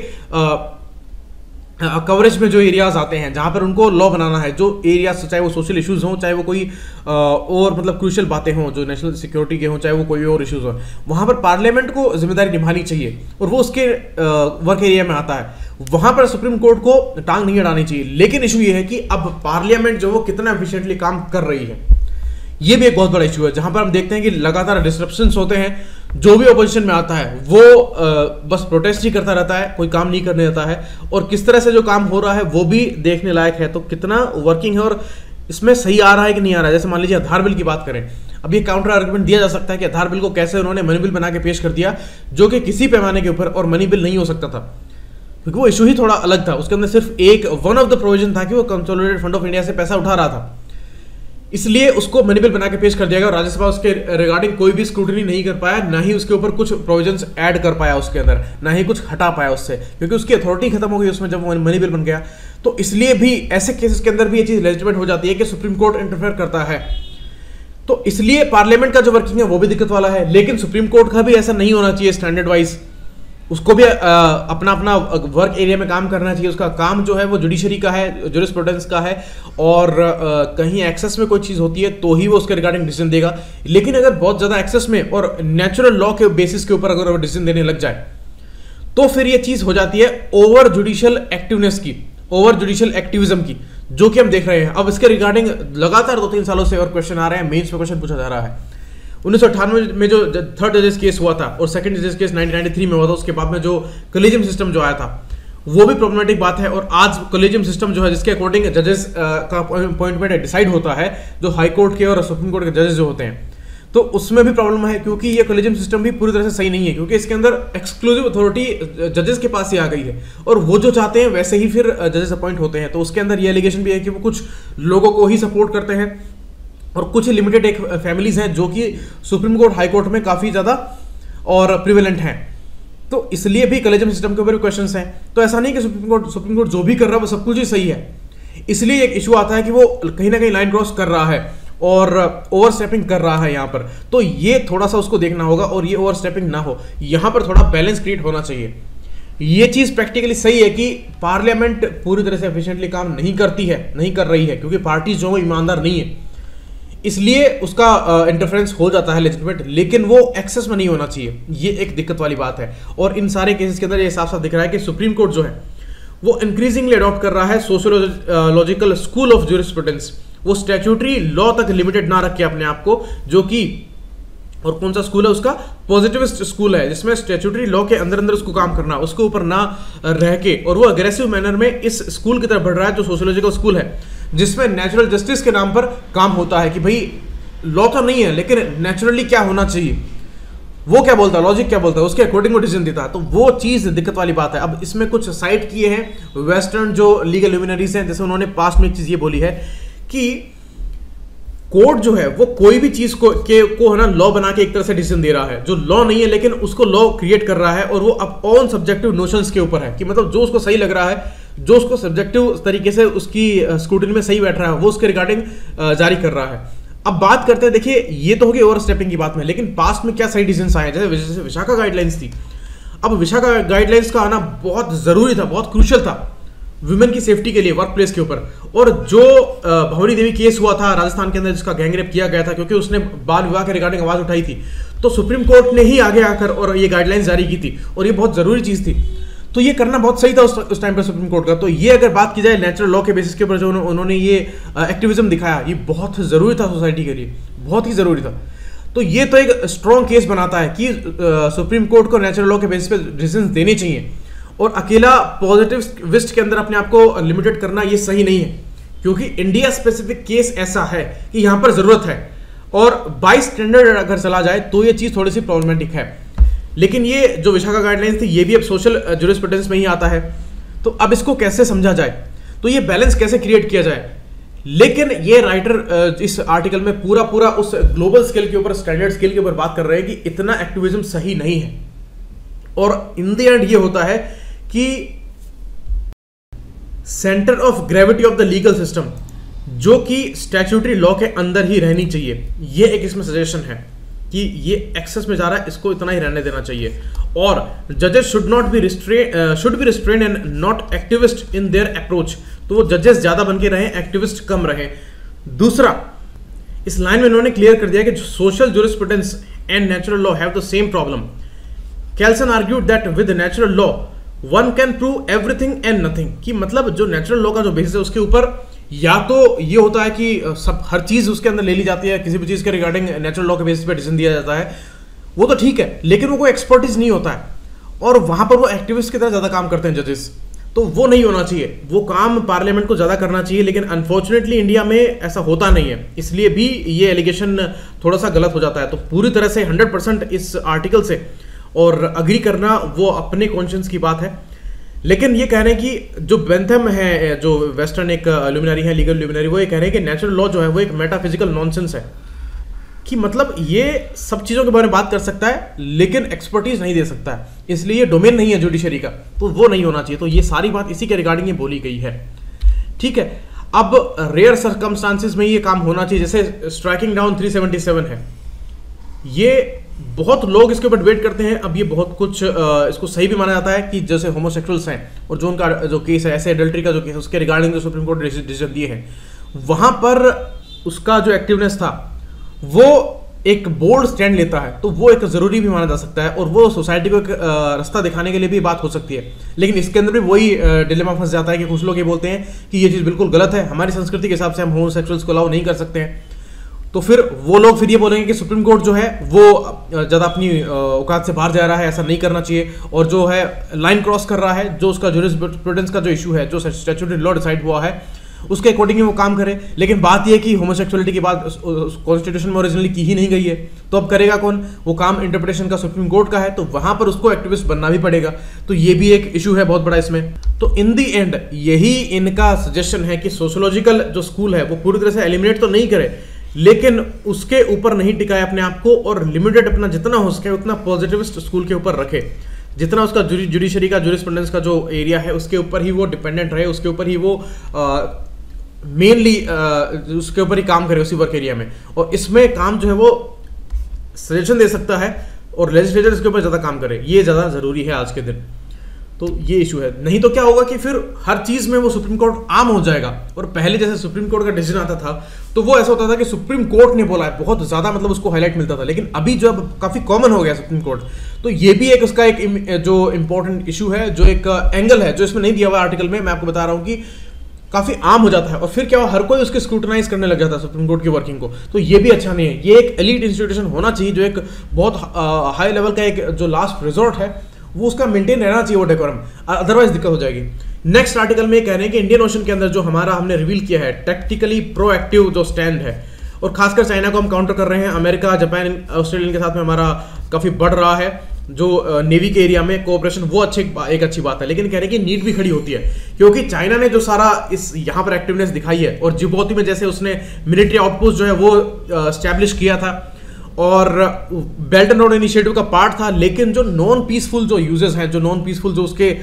कवरेज में जो एरियाज आते हैं जहां पर उनको लॉ बनाना है, जो एरियाज चाहे वो सोशल इश्यूज हों, चाहे वो कोई और मतलब क्रूशियल बातें हों जो नेशनल सिक्योरिटी के हों, चाहे वो कोई और इश्यूज हो, वहां पर पार्लियामेंट को जिम्मेदारी निभानी चाहिए और वो उसके वर्क एरिया में आता है। वहां पर सुप्रीम कोर्ट को टांग नहीं अड़ानी चाहिए। लेकिन इशू ये है कि अब पार्लियामेंट जो वो कितना एफिशिएंटली काम कर रही है, ये भी एक बहुत बड़ा इशू है, जहां पर हम देखते हैं कि लगातार डिस्ट्रप्शंस होते हैं। जो भी अपोजिशन में आता है वो बस प्रोटेस्ट ही करता रहता है, कोई काम नहीं करने देता है, और किस तरह से जो काम हो रहा है वो भी देखने लायक है। तो कितना वर्किंग है और इसमें सही आ रहा है कि नहीं आ रहा है। जैसे मान लीजिए आधार बिल की बात करें, अब ये काउंटर आर्गुमेंट दिया जा सकता है कि आधार बिल को कैसे उन्होंने मनी बिल बना के पेश कर दिया, जो कि किसी पैमाने के ऊपर और मनी बिल नहीं हो सकता था, क्योंकि वो इशू ही थोड़ा अलग था। उसके अंदर सिर्फ एक वन ऑफ द प्रोविजन था कि वो कंसोलिडेटेड फंड ऑफ इंडिया से पैसा उठा रहा था, इसलिए उसको मनी बिल बना के पेश कर दिया गया। और राज्यसभा उसके रिगार्डिंग कोई भी स्क्रूटनी नहीं कर पाया, ना ही उसके ऊपर कुछ प्रोविजंस ऐड कर पाया उसके अंदर, ना ही कुछ हटा पाया उससे, क्योंकि उसकी अथॉरिटी खत्म हो गई उसमें जब मनी बिल बन गया। तो इसलिए भी ऐसे केसेस के अंदर भी ये चीज लेजिटिमेट हो जाती है कि सुप्रीम कोर्ट इंटरफेयर करता है। तो इसलिए पार्लियामेंट का जो वर्किंग है वो भी दिक्कत वाला है। लेकिन सुप्रीम कोर्ट का भी ऐसा नहीं होना चाहिए स्टैंडर्ड वाइज, उसको भी अपना अपना वर्क एरिया में काम करना चाहिए। उसका काम जो है वो जुडिशरी का है, जुरिस्प्रूडेंस का है, और कहीं एक्सेस में कोई चीज़ होती है तो ही वो उसके रिगार्डिंग डिसीजन देगा। लेकिन अगर बहुत ज़्यादा एक्सेस में और नेचुरल लॉ के बेसिस के ऊपर अगर वो डिसीजन देने लग जाए तो फिर ये चीज़ हो जाती है ओवर जुडिशियल एक्टिवनेस की, ओवर जुडिशियल एक्टिविज्म की, जो कि हम देख रहे हैं। अब इसके रिगार्डिंग लगातार 2-3 सालों से और क्वेश्चन आ रहे हैं, मेंस में क्वेश्चन पूछा जा रहा है। 1998 में जो थर्ड जजेस केस हुआ था और सेकंड जजेस केस 1993 में हुआ था, उसके बाद में जो कॉलेजियम सिस्टम जो आया था वो भी प्रॉब्लमेटिक बात है। और आज कॉलेजियम सिस्टम जो है जिसके अकॉर्डिंग जजेस का अपॉइंटमेंट डिसाइड होता है, जो हाई कोर्ट के और सुप्रीम कोर्ट के जजेस जो होते हैं, तो उसमें भी प्रॉब्लम है, क्योंकि ये कॉलेजियम सिस्टम भी पूरी तरह से सही नहीं है, क्योंकि इसके अंदर एक्सक्लूसिव अथॉरिटी जजेस के पास ही आ गई है और वो जो चाहते हैं वैसे ही फिर जजेस अपॉइंट होते हैं। तो उसके अंदर ये एलिगेशन भी है कि वो कुछ लोगों को ही सपोर्ट करते हैं और कुछ लिमिटेड एक फैमिलीज हैं जो कि सुप्रीम कोर्ट हाई कोर्ट में काफ़ी ज़्यादा और प्रिवेलेंट हैं। तो इसलिए भी कॉलेजियम सिस्टम के ऊपर भी क्वेश्चंस हैं। तो ऐसा नहीं कि सुप्रीम कोर्ट जो भी कर रहा है वो सब कुछ ही सही है। इसलिए एक इशू आता है कि वो कहीं ना कहीं लाइन क्रॉस कर रहा है और ओवर स्टेपिंग कर रहा है यहाँ पर। तो ये थोड़ा सा उसको देखना होगा और ये ओवर स्टेपिंग ना हो, यहाँ पर थोड़ा बैलेंस क्रिएट होना चाहिए। ये चीज़ प्रैक्टिकली सही है कि पार्लियामेंट पूरी तरह से एफिशिएंटली काम नहीं करती है, नहीं कर रही है, क्योंकि पार्टीज जो है ईमानदार नहीं है, इसलिए उसका इंटरफेरेंस हो जाता है लेजिटिमेट, लेकिन वो एक्सेस में नहीं होना चाहिए। ये एक दिक्कत वाली बात है। और इन सारे केसेस के अंदर ये साफ साफ दिख रहा है कि सुप्रीम कोर्ट जो है वो इंक्रीजिंगली अडॉप्ट कर रहा है सोशियोलॉजिकल स्कूल ऑफ ज्यूरिस्प्रूडेंस। वो स्टैट्यूटरी लॉ तक लिमिटेड ना रखे अपने आप को, जो कि और कौन सा स्कूल है उसका, पॉजिटिविस्ट स्कूल है, जिसमें स्टैट्यूटरी लॉ के अंदर अंदर उसको काम करना, उसके ऊपर ना रह के, और वो अग्रेसिव मैनर में इस स्कूल की तरफ बढ़ रहा है जो सोशियोलॉजिकल स्कूल है, जिसमें नेचुरल जस्टिस के नाम पर काम होता है कि भाई लॉ तो नहीं है लेकिन नेचुरली क्या होना चाहिए, वो क्या बोलता है, लॉजिक क्या बोलता है, उसके अकॉर्डिंग वो डिसीजन देता है। तो वो चीज़ दिक्कत वाली बात है। अब इसमें कुछ साइट किए हैं वेस्टर्न जो लीगल लुमिनरीज हैं, जैसे उन्होंने पास्ट में एक चीज़ ये बोली है कि कोर्ट जो है वो कोई भी चीज को है ना लॉ बना के एक तरह से डिसीजन दे रहा है जो लॉ नहीं है, लेकिन उसको लॉ क्रिएट कर रहा है, और वो अब ऑन सब्जेक्टिव नोशंस के ऊपर है कि मतलब जो उसको सही लग रहा है, जो उसको सब्जेक्टिव तरीके से उसकी स्क्रूटिनी में सही बैठ रहा है, वो उसके रिगार्डिंग जारी कर रहा है। अब बात करते हैं, देखिए ये तो होगी ओवर स्टेपिंग की बात में, लेकिन पास्ट में क्या सही डिसीजन आए, जैसे विशाखा गाइडलाइंस थी। अब विशाखा गाइडलाइंस का आना बहुत जरूरी था, बहुत क्रूशियल था वुमेन की सेफ्टी के लिए वर्क प्लेस के ऊपर। और जो भवनी देवी केस हुआ था राजस्थान के अंदर, जिसका गैंगरेप किया गया था क्योंकि उसने बाल विवाह के रिगार्डिंग आवाज उठाई थी, तो सुप्रीम कोर्ट ने ही आगे आकर और ये गाइडलाइंस जारी की थी, और ये बहुत जरूरी चीज थी। तो ये करना बहुत सही था उस टाइम पर सुप्रीम कोर्ट का। तो ये अगर बात की जाए नेचुरल लॉ के बेसिस के ऊपर जो उन्होंने ये एक्टिविज्म दिखाया, ये बहुत जरूरी था सोसाइटी के लिए, बहुत ही जरूरी था। तो ये तो एक स्ट्रॉन्ग केस बनाता है कि सुप्रीम कोर्ट को नेचुरल लॉ के बेसिस पे डिसीजन देने चाहिए, और अकेला पॉजिटिविस्ट के अंदर अपने आप को लिमिटेड करना ये सही नहीं है, क्योंकि इंडिया स्पेसिफिक केस ऐसा है कि यहां पर जरूरत है, और बाई स्टैंडर्ड अगर चला जाए तो ये चीज थोड़ी सी प्रॉब्लमेटिक है। लेकिन ये जो विशाखा गाइडलाइंस थी ये भी अब सोशल ज्यूरिस्प्रूडेंस में ही आता है, तो अब इसको कैसे समझा जाए, तो ये बैलेंस कैसे क्रिएट किया जाए। लेकिन ये राइटर इस आर्टिकल में पूरा उस ग्लोबल स्केल के ऊपर, स्टैंडर्ड स्केल के ऊपर बात कर रहे हैं कि इतना एक्टिविज्म सही नहीं है, और इन द एंड ये होता है कि centre of gravity of the legal system जो कि स्टैट्यूटरी लॉ के अंदर ही रहनी चाहिए, ये एक इसमें सजेशन है कि ये एक्सेस में जा रहा है, इसको इतना ही रहने देना चाहिए। और जजेस should be restrain and not activist in their approach, तो वो जजेस ज्यादा बन के रहे, एक्टिविस्ट कम रहे। दूसरा, इस लाइन में उन्होंने क्लियर कर दिया कि social jurisprudence and natural law have the same problem. Kelsen argued that with natural law one can prove everything and nothing, कि मतलब जो नेचुरल लॉ का जो बेसिस है उसके ऊपर या तो ये होता है कि सब हर चीज उसके अंदर ले ली जाती है, किसी भी चीज के रिगार्डिंग नेचुरल लॉ के बेसिस पे डिसीजन दिया जाता है, वो तो ठीक है, लेकिन वो कोई एक्सपर्टीज नहीं होता है और वहां पर वो एक्टिविस्ट की तरह ज्यादा काम करते हैं जजेस, तो वो नहीं होना चाहिए। वो काम पार्लियामेंट को ज्यादा करना चाहिए, लेकिन अनफॉर्चुनेटली इंडिया में ऐसा होता नहीं है, इसलिए भी ये एलिगेशन थोड़ा सा गलत हो जाता है। तो पूरी तरह से 100% इस आर्टिकल से और अग्री करना वो अपने कॉन्शियंस की बात है। लेकिन ये कह रहे हैं कि जो बेंथम है, जो वेस्टर्न एक लुमिनरी है, लीगल लुमिनरी, वो ये कह रहे हैं कि नेचुरल लॉ जो है वो एक मेटाफिजिकल नॉनसेंस है, कि मतलब ये सब चीजों के बारे में बात कर सकता है लेकिन एक्सपर्टीज नहीं दे सकता है, इसलिए ये डोमेन नहीं है जुडिशरी का, तो वो नहीं होना चाहिए। तो ये सारी बात इसी के रिगार्डिंग ये बोली गई है, ठीक है। अब रेयर सर्कमस्टांसेस में ये काम होना चाहिए, जैसे स्ट्राइकिंग डाउन 377 है, ये बहुत लोग इसके ऊपर डिबेट करते हैं। अब ये बहुत कुछ इसको सही भी माना जाता है कि जैसे होमोसेक्सुअल्स हैं और जो उनका जो केस है, ऐसे एडल्ट्री का जो केस है, उसके रिगार्डिंग जो सुप्रीम कोर्ट ने डिसीजन दिए हैं, वहां पर उसका जो एक्टिवनेस था वो एक बोल्ड स्टैंड लेता है, तो वो एक जरूरी भी माना जा सकता है और वो सोसाइटी को एक रास्ता दिखाने के लिए भी बात हो सकती है। लेकिन इसके अंदर भी वही डिलेमा फंस जाता है कि कुछ लोग ये बोलते हैं कि ये चीज़ बिल्कुल गलत है, हमारी संस्कृति के हिसाब से हम होमोसेक्सुअल्स को अलाउ नहीं कर सकते हैं, तो फिर वो लोग फिर ये बोलेंगे कि सुप्रीम कोर्ट जो है वो ज़्यादा अपनी औकात से बाहर जा रहा है, ऐसा नहीं करना चाहिए, और जो है लाइन क्रॉस कर रहा है, जो उसका ज्यूरिस्प्रूडेंस का जो इशू है, जो स्टैट्यूटरी लॉ डिसाइड हुआ है उसके अकॉर्डिंग ही वो काम करे। लेकिन बात यह कि होमोसेक्सुअलिटी की बात कॉन्स्टिट्यूशन में ओरिजिनली की ही नहीं गई है, तो अब करेगा कौन? वो काम इंटरप्रिटेशन का सुप्रीम कोर्ट का है, तो वहां पर उसको एक्टिविस्ट बनना भी पड़ेगा, तो ये भी एक इशू है बहुत बड़ा इसमें। तो इन दी एंड यही इनका सजेशन है कि सोशोलॉजिकल जो स्कूल है वो पूरी तरह से एलिमिनेट तो नहीं करे, लेकिन उसके ऊपर नहीं टिकाए अपने आप को, और लिमिटेड अपना जितना हो सके उतना पॉजिटिविस्ट स्कूल के ऊपर रखे, जितना उसका जुडिशरी का ज्यूरिस्प्रूडेंस का जो एरिया है उसके ऊपर ही वो डिपेंडेंट रहे, उसके ऊपर ही वो मेनली उसके ऊपर ही काम करे उसी वर्क एरिया में, और इसमें काम जो है वो सजेशन दे सकता है और लेजिस्लेचर इसके ऊपर ज़्यादा काम करे, ये ज़्यादा ज़रूरी है आज के दिन। तो ये इशू है, नहीं तो क्या होगा कि फिर हर चीज़ में वो सुप्रीम कोर्ट आम हो जाएगा। और पहले जैसे सुप्रीम कोर्ट का डिसीजन आता था तो वो ऐसा होता था कि सुप्रीम कोर्ट ने बोला है, बहुत ज़्यादा मतलब उसको हाईलाइट मिलता था, लेकिन अभी जो अब काफ़ी कॉमन हो गया सुप्रीम कोर्ट, तो ये भी एक उसका एक जो इंपॉर्टेंट इशू है, जो एक एंगल है जो इसमें नहीं दिया हुआ आर्टिकल में, मैं आपको बता रहा हूँ कि काफी आम हो जाता है, और फिर क्या हुआ, हर कोई उसके स्क्रूटनाइज करने लग जाता है सुप्रीम कोर्ट की वर्किंग को, तो ये भी अच्छा नहीं है। ये एक एलीट इंस्टीट्यूशन होना चाहिए, जो एक बहुत हाई लेवल का एक जो लास्ट रिजॉर्ट है वो उसका मेंटेन रहना चाहिए वो डेकोरम, अदरवाइज दिक्कत हो जाएगी। नेक्स्ट आर्टिकल में कह रहे हैं कि इंडियन ओशन के अंदर जो हमारा हमने रिवील किया है टैक्टिकली प्रोएक्टिव जो स्टैंड है, और खासकर चाइना को हम काउंटर कर रहे हैं, अमेरिका, जापान, ऑस्ट्रेलिया के साथ में हमारा काफी बढ़ रहा है जो नेवी के एरिया में कोऑपरेशन, वो एक अच्छी बात है। लेकिन कह रहे हैं कि नीड भी खड़ी होती है, क्योंकि चाइना ने जो सारा इस यहाँ पर एक्टिवनेस दिखाई है, और जिबूती में जैसे उसने मिलिट्री आउटपोस्ट जो है वो एस्टैब्लिश किया था, और बेल्ट एंड रोड इनिशिएटिव का पार्ट था, लेकिन जो नॉन पीसफुल जो यूजेस हैं, जो नॉन पीसफुल जो उसके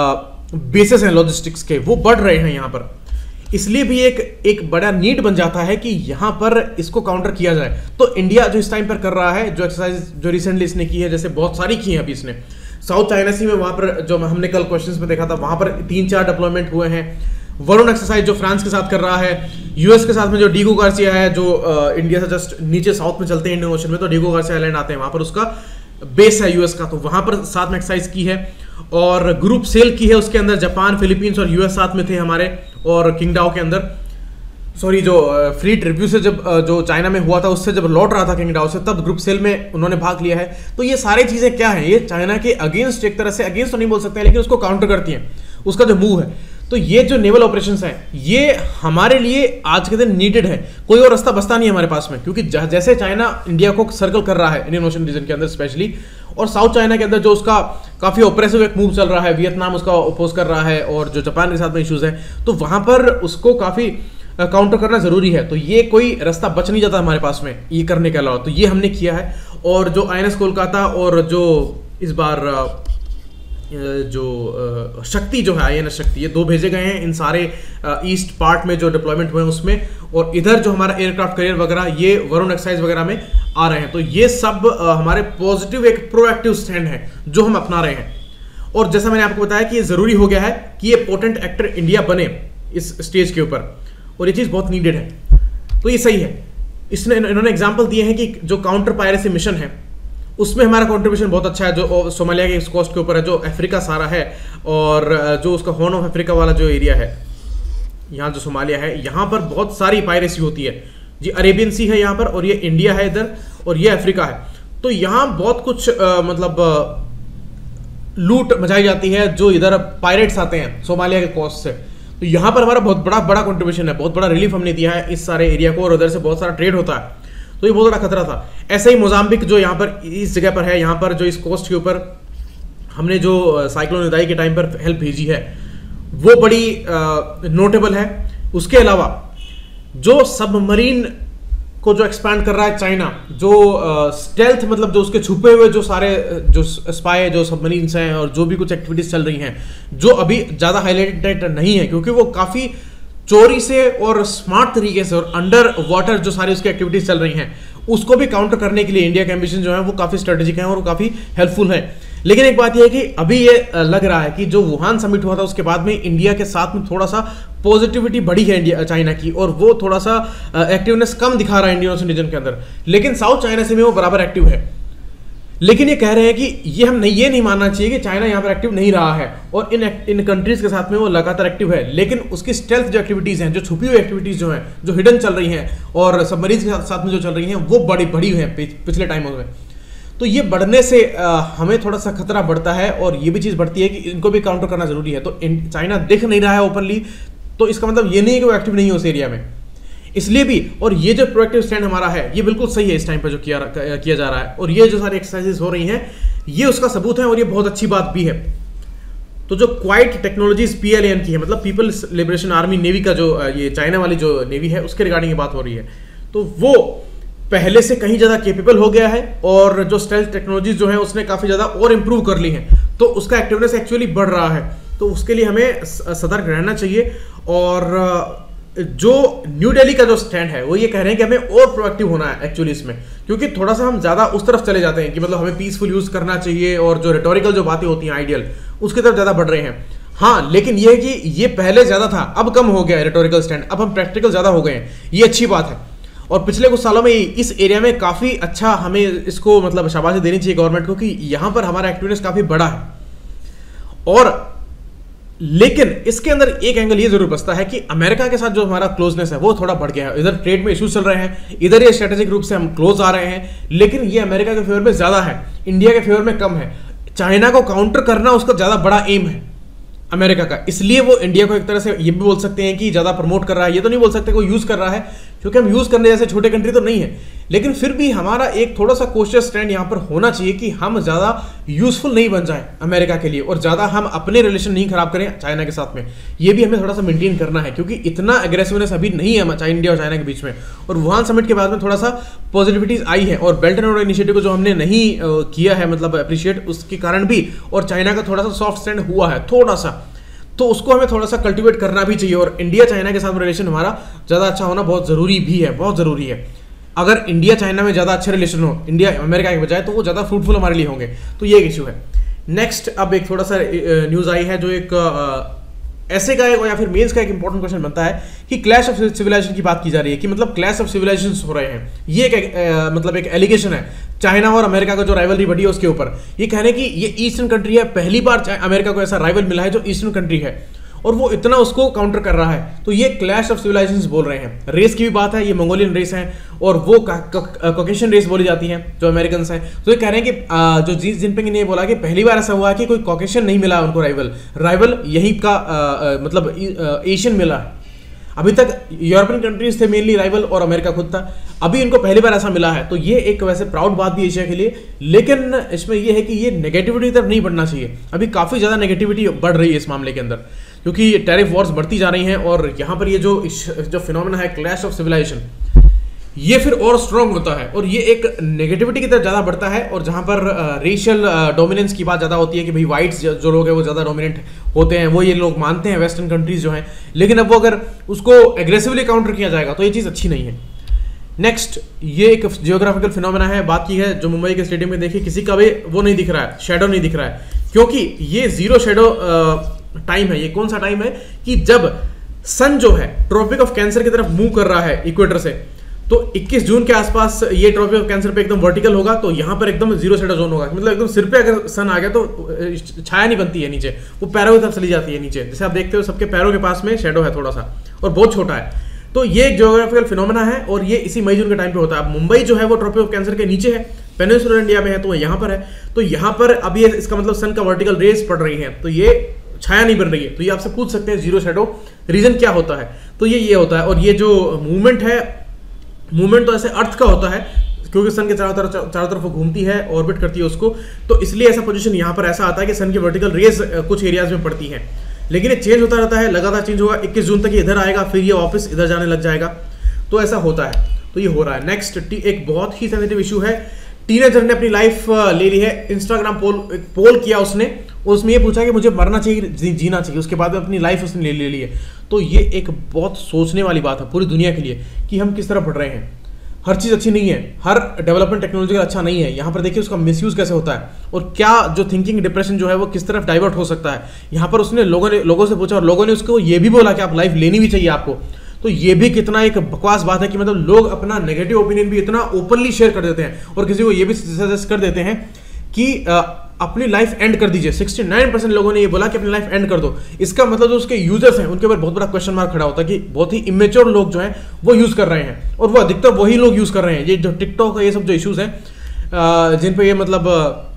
बेसिस हैं लॉजिस्टिक्स के, वो बढ़ रहे हैं यहाँ पर, इसलिए भी एक बड़ा नीड बन जाता है कि यहाँ पर इसको काउंटर किया जाए। तो इंडिया जो इस टाइम पर कर रहा है, जो एक्सरसाइज जो रिसेंटली इसने की है, जैसे बहुत सारी की है अभी इसने, साउथ चाइना सी में वहाँ पर जो हमने कल क्वेश्चंस में देखा था, वहाँ पर 3-4 डिप्लॉयमेंट हुए हैं। वरुण एक्सरसाइज जो फ्रांस के साथ कर रहा है, यूएस के साथ में जो डीगो गार्सिया है, जो इंडिया से जस्ट नीचे साउथ में चलते हैं इंडियन ओशन में, तो डीगो गार्सिया आइलैंड आते हैं, वहाँ पर उसका बेस है यूएस का, तो वहाँ पर साथ में एक्सरसाइज की है। और ग्रुप सेल की है, उसके अंदर जापान, फिलीपींस और यूएस साथ में थे हमारे, और किंगडाओ के अंदर, सॉरी जो फ्लीट रिव्यू से जब जो चाइना में हुआ था उससे जब लौट रहा था किंगडाओ से, तब ग्रुप सेल में उन्होंने भाग लिया है। तो ये सारी चीजें क्या है, ये चाइना के अगेंस्ट, एक तरह से अगेंस्ट तो नहीं बोल सकते, लेकिन उसको काउंटर करती हैं, उसका जो मूव है। तो ये जो नेवल ऑपरेशंस हैं, ये हमारे लिए आज के दिन नीडेड है, कोई और रास्ता बचता नहीं है हमारे पास में, क्योंकि जैसे चाइना इंडिया को सर्कल कर रहा है इंडियन ओशन रीजन के अंदर स्पेशली, और साउथ चाइना के अंदर जो उसका काफी ऑपरेसिव एक मूव चल रहा है, वियतनाम उसका अपोज कर रहा है, और जो जापान के साथ में इश्यूज हैं, तो वहां पर उसको काफी काउंटर करना जरूरी है। तो ये कोई रास्ता बच नहीं जाता हमारे पास में ये करने के अलावा, तो ये हमने किया है। और जो INS कोलकाता और जो इस बार जो शक्ति जो है INS शक्ति, ये 2 भेजे गए हैं इन सारे ईस्ट पार्ट में जो डिप्लॉयमेंट हुए हैं उसमें, और इधर जो हमारा एयरक्राफ्ट कैरियर वगैरह ये वरुण एक्सरसाइज वगैरह में आ रहे हैं। तो ये सब हमारे पॉजिटिव एक प्रोएक्टिव स्टैंड है जो हम अपना रहे हैं। और जैसा मैंने आपको बताया कि ये जरूरी हो गया है कि ये पोटेंट एक्टर इंडिया बने इस स्टेज के ऊपर, और ये चीज़ बहुत नीडेड है। तो ये सही है। इन्होंने एग्जाम्पल दिए हैं कि जो काउंटर पायरेसी मिशन है उसमें हमारा कंट्रीब्यूशन बहुत अच्छा है, जो सोमालिया के इस कोस्ट के ऊपर है, जो अफ्रीका सारा है, और जो उसका हॉर्न ऑफ अफ्रीका वाला जो एरिया है, यहाँ जो सोमालिया है, यहाँ पर बहुत सारी पायरेसी होती है जी। अरेबियन सी है यहाँ पर, और ये इंडिया है इधर, और ये अफ्रीका है। तो यहाँ बहुत कुछ मतलब लूट मचाई जाती है जो इधर पायरेट्स आते हैं सोमालिया के कोस्ट से। तो यहाँ पर हमारा बहुत बड़ा कंट्रीब्यूशन है, बहुत बड़ा रिलीफ हमने दिया है इस सारे एरिया को, और उधर से बहुत सारा ट्रेड होता है। तो ये बहुत बड़ा खतरा था। ऐसे ही मोजाम्बिक जो यहाँ पर इस जगह पर है, यहाँ पर जो इस कोस्ट के ऊपर हमने जो साइक्लोन निदाई के टाइम पर हेल्प भेजी है वो बड़ी नोटेबल है। उसके अलावा जो सबमरीन को जो एक्सपैंड कर रहा है चाइना, जो स्टेल्थ मतलब जो उसके छुपे हुए जो सारे जो स्पाई जो सबमरीन्स हैं और जो भी कुछ एक्टिविटीज चल रही हैं जो अभी ज़्यादा हाईलाइटेड नहीं है, क्योंकि वो काफ़ी चोरी से और स्मार्ट तरीके से और अंडर वाटर जो सारी उसकी एक्टिविटीज चल रही हैं उसको भी काउंटर करने के लिए इंडिया के एम्बिशन जो है वो काफ़ी स्ट्रेटेजिक हैं और वो काफ़ी हेल्पफुल है। लेकिन एक बात यह है कि अभी ये लग रहा है कि जो वुहान समिट हुआ था उसके बाद में इंडिया के साथ में थोड़ा सा पॉजिटिविटी बढ़ी है इंडिया चाइना की, और वो थोड़ा सा एक्टिवनेस कम दिखा रहा है इंडियन ओशन रीजन के अंदर। लेकिन साउथ चाइना से में वो बराबर एक्टिव है। लेकिन ये कह रहे हैं कि ये नहीं मानना चाहिए कि चाइना यहाँ पर एक्टिव नहीं रहा है, और इन कंट्रीज के साथ में वो लगातार एक्टिव है। लेकिन उसकी स्टेल्थ जो एक्टिविटीज हैं, जो छुपी हुई एक्टिविटीज जो हैं, जो हिडन चल रही हैं और सबमरीन के साथ में जो चल रही हैं, वो बड़ी हैं पिछले टाइमों में। तो ये बढ़ने से हमें थोड़ा सा खतरा बढ़ता है, और ये भी चीज़ बढ़ती है कि इनको भी काउंटर करना जरूरी है। तो चाइना दिख नहीं रहा है ओपनली, तो इसका मतलब ये नहीं है कि वो एक्टिव नहीं है उस एरिया में, इसलिए भी। और ये जो प्रोएक्टिव स्टैंड हमारा है ये बिल्कुल सही है इस टाइम पर जो किया जा रहा है, और ये जो सारी एक्सरसाइजेस हो रही हैं ये उसका सबूत है, और ये बहुत अच्छी बात भी है। तो जो क्वाइट टेक्नोलॉजीज PLAN की है, मतलब पीपल्स लिबरेशन आर्मी नेवी का जो ये चाइना वाली जो नेवी है उसके रिगार्डिंग ये बात हो रही है, तो वो पहले से कहीं ज़्यादा केपेबल हो गया है, और जो स्टेल्थ टेक्नोलॉजीज जो है उसने काफ़ी ज़्यादा और इम्प्रूव कर ली हैं। तो उसका एक्टिवनेस एक्चुअली बढ़ रहा है, तो उसके लिए हमें सतर्क रहना चाहिए। और जो न्यू दिल्ली का जो स्टैंड है वो ये कह रहे हैं कि हमें और प्रोएक्टिव होना है एक्चुअली इसमें, क्योंकि थोड़ा सा हम ज़्यादा उस तरफ चले जाते हैं कि मतलब हमें पीसफुल यूज़ करना चाहिए, और जो रिटोरिकल जो बातें होती हैं आइडियल उसकी तरफ ज़्यादा बढ़ रहे हैं। हाँ, लेकिन ये है कि ये पहले ज़्यादा था, अब कम हो गया है रिटोरिकल स्टैंड, अब हम प्रैक्टिकल ज़्यादा हो गए हैं, ये अच्छी बात है। और पिछले कुछ सालों में इस एरिया में काफ़ी अच्छा हमें इसको मतलब शाबाशी देनी चाहिए गवर्नमेंट को कि यहाँ पर हमारा एक्टिवनेस काफ़ी बड़ा है। और लेकिन इसके अंदर एक एंगल ये जरूर बचता है कि अमेरिका के साथ जो हमारा क्लोजनेस है वो थोड़ा बढ़ गया है। इधर ट्रेड में इश्यूज चल रहे हैं, इधर ये स्ट्रेटेजिक रूप से हम क्लोज आ रहे हैं, लेकिन ये अमेरिका के फेवर में ज़्यादा है, इंडिया के फेवर में कम है। चाइना को काउंटर करना उसका ज़्यादा बड़ा एम है अमेरिका का, इसलिए वो इंडिया को एक तरह से ये भी बोल सकते हैं कि ज़्यादा प्रमोट कर रहा है। ये तो नहीं बोल सकते कोई यूज़ कर रहा है, क्योंकि हम यूज़ करने जैसे छोटे कंट्री तो नहीं है, लेकिन फिर भी हमारा एक थोड़ा सा कॉशियस स्टैंड यहाँ पर होना चाहिए कि हम ज़्यादा यूज़फुल नहीं बन जाए अमेरिका के लिए, और ज़्यादा हम अपने रिलेशन नहीं खराब करें चाइना के साथ में। ये भी हमें थोड़ा सा मेंटेन करना है, क्योंकि इतना एग्रेसिवनेस अभी नहीं है इंडिया और चाइना के बीच में। और वुहान समिट के बाद में थोड़ा सा पॉजिटिविटीज आई है, और बेल्ट एंड रोड इनिशिएटिव को जो हमने नहीं किया है मतलब अप्रिशिएट, उसके कारण भी और चाइना का थोड़ा सा सॉफ्ट स्टैंड हुआ है थोड़ा सा, तो उसको हमें थोड़ा सा कल्टीवेट करना भी चाहिए। और इंडिया चाइना के साथ रिलेशन हमारा ज़्यादा अच्छा होना बहुत ज़रूरी भी है, बहुत ज़रूरी है। अगर इंडिया चाइना में ज़्यादा अच्छे रिलेशन हो इंडिया अमेरिका के बजाय, तो वो ज़्यादा फ्रूटफुल हमारे लिए होंगे। तो ये एक इशू है। नेक्स्ट अब एक थोड़ा सा न्यूज़ आई है जो एक ऐसे का या फिर मेंस का एक इंपॉर्टेंट क्वेश्चन बनता है कि क्लैश ऑफ सिविलाइजेशन की बात की जा रही है, कि मतलब क्लैश ऑफ सिविलाइजेशन हो रहे हैं। ये एक मतलब एक एलिगेशन है चाइना और अमेरिका का जो राइवलरी बढ़ी है उसके ऊपर। ये कह रहे हैं कि ये ईस्टर्न कंट्री है, पहली बार अमेरिका को ऐसा राइवल मिला है जो ईस्टर्न कंट्री है, और वो इतना उसको काउंटर कर रहा है। तो ये क्लैश ऑफ सिविलाइजेशंस बोल रहे हैं। रेस की भी बात है, ये मंगोलियन रेस है और वो कॉकेशियन रेस बोली जाती है जो अमेरिकन हैं। तो ये कह रहे हैं कि जो जी जिनपिंग ने बोला कि पहली बार ऐसा हुआ है कि कोई कॉकेशियन नहीं मिला उनको राइवल यही का मतलब एशियन मिला है। अभी तक यूरोपियन कंट्रीज थे मेनली राइवल, और अमेरिका खुद था। अभी इनको पहली बार ऐसा मिला है, तो ये एक वैसे प्राउड बात भी एशिया के लिए। लेकिन इसमें ये है कि ये नेगेटिविटी तरफ नहीं बढ़ना चाहिए। अभी काफ़ी ज़्यादा नेगेटिविटी बढ़ रही है इस मामले के अंदर, क्योंकि टैरिफ वॉर्स बढ़ती जा रही हैं, और यहाँ पर ये जो फिनोमेना है क्लैश ऑफ सिविलाइजेशन, ये फिर और स्ट्रॉन्ग होता है और ये एक नेगेटिविटी की तरफ ज़्यादा बढ़ता है। और जहाँ पर रेशियल डोमिनेंस की बात ज़्यादा होती है कि भाई वाइट्स जो लोग हैं वो ज़्यादा डोमिनेंट होते हैं, वो ये लोग मानते हैं वेस्टर्न कंट्रीज जो हैं, लेकिन अब वो अगर उसको एग्रेसिवली काउंटर किया जाएगा तो ये चीज़ अच्छी नहीं है। नेक्स्ट, ये एक जियोग्राफिकल फिनोमेना है, बात की है जो मुंबई के स्टेडियम में देखिए किसी का भी वो नहीं दिख रहा है, शेडो नहीं दिख रहा है, क्योंकि ये जीरो शेडो टाइम है। ये कौन सा टाइम है कि जब सन जो है ट्रॉपिक ऑफ कैंसर की तरफ मूव कर रहा है इक्वेटर से, तो 21 जून के आसपास ये ट्रॉपिक ऑफ कैंसर पे एकदम वर्टिकल होगा, तो यहाँ पर एकदम जीरो शेडो जोन होगा, मतलब एकदम सिर पे अगर सन आ गया तो छाया नहीं बनती है नीचे, वो पैरों की तरफ चली जाती है नीचे। जैसे आप देखते हो सबके पैरों के पास में शेडो है थोड़ा सा और बहुत छोटा है, तो ये एक जियोग्राफिकल फिनोमेना है और ये इसी मई जून के टाइम पे होता है। अब मुंबई जो है वो ट्रॉपिक ऑफ कैंसर के नीचे है, पेनिनसुलर इंडिया में है, तो यहाँ पर है, तो यहाँ पर अभी इसका मतलब सन का वर्टिकल रेज पड़ रही है, तो ये छाया नहीं बन रही है। तो ये आपसे पूछ सकते हैं जीरो शेडो रीजन क्या होता है, तो ये होता है। और ये जो मूवमेंट है, मूवमेंट तो ऐसे अर्थ का होता है क्योंकि सन के चारों तरफ वो घूमती है, ऑर्बिट करती है उसको, तो इसलिए ऐसा पोजीशन यहाँ पर ऐसा आता है कि सन की वर्टिकल रेज कुछ एरियाज में पड़ती है, लेकिन ये चेंज होता रहता है, लगातार चेंज होगा। 21 जून तक ये इधर आएगा, फिर ये वापस इधर जाने लग जाएगा, तो ऐसा होता है, तो ये हो रहा है। नेक्स्ट, एक बहुत ही सेंसिटिव इशू है, टीनेजर ने अपनी लाइफ ले ली है। इंस्टाग्राम पोल किया उसने, उसमें ये पूछा कि मुझे मरना चाहिए जीना चाहिए, उसके बाद में अपनी लाइफ उसने ले ली है। तो ये एक बहुत सोचने वाली बात है पूरी दुनिया के लिए कि हम किस तरह बढ़ रहे हैं। हर चीज़ अच्छी नहीं है, हर डेवलपमेंट टेक्नोलॉजी का अच्छा नहीं है। यहाँ पर देखिए उसका मिसयूज कैसे होता है और क्या जो थिंकिंग डिप्रेशन जो है वो किस तरफ डाइवर्ट हो सकता है। यहाँ पर उसने लोगों से पूछा और लोगों ने उसको ये भी बोला कि आप लाइफ लेनी भी चाहिए आपको। तो ये भी कितना एक बकवास बात है कि मतलब लोग अपना नेगेटिव ओपिनियन भी इतना ओपनली शेयर कर देते हैं और किसी को ये भी सजेस्ट कर देते हैं कि अपनी लाइफ एंड कर दीजिए। 69% लोगों ने ये बोला कि अपनी लाइफ एंड कर दो। इसका मतलब जो उसके यूजर्स हैं उनके ऊपर बहुत बड़ा क्वेश्चन मार्क खड़ा होता है कि बहुत ही इमेच्योर लोग जो हैं वो यूज कर रहे हैं, और वो अधिकतर वही लोग यूज कर रहे हैं। ये जो टिकटॉक ये सब जो इश्यूज हैं जिन पे ये मतलब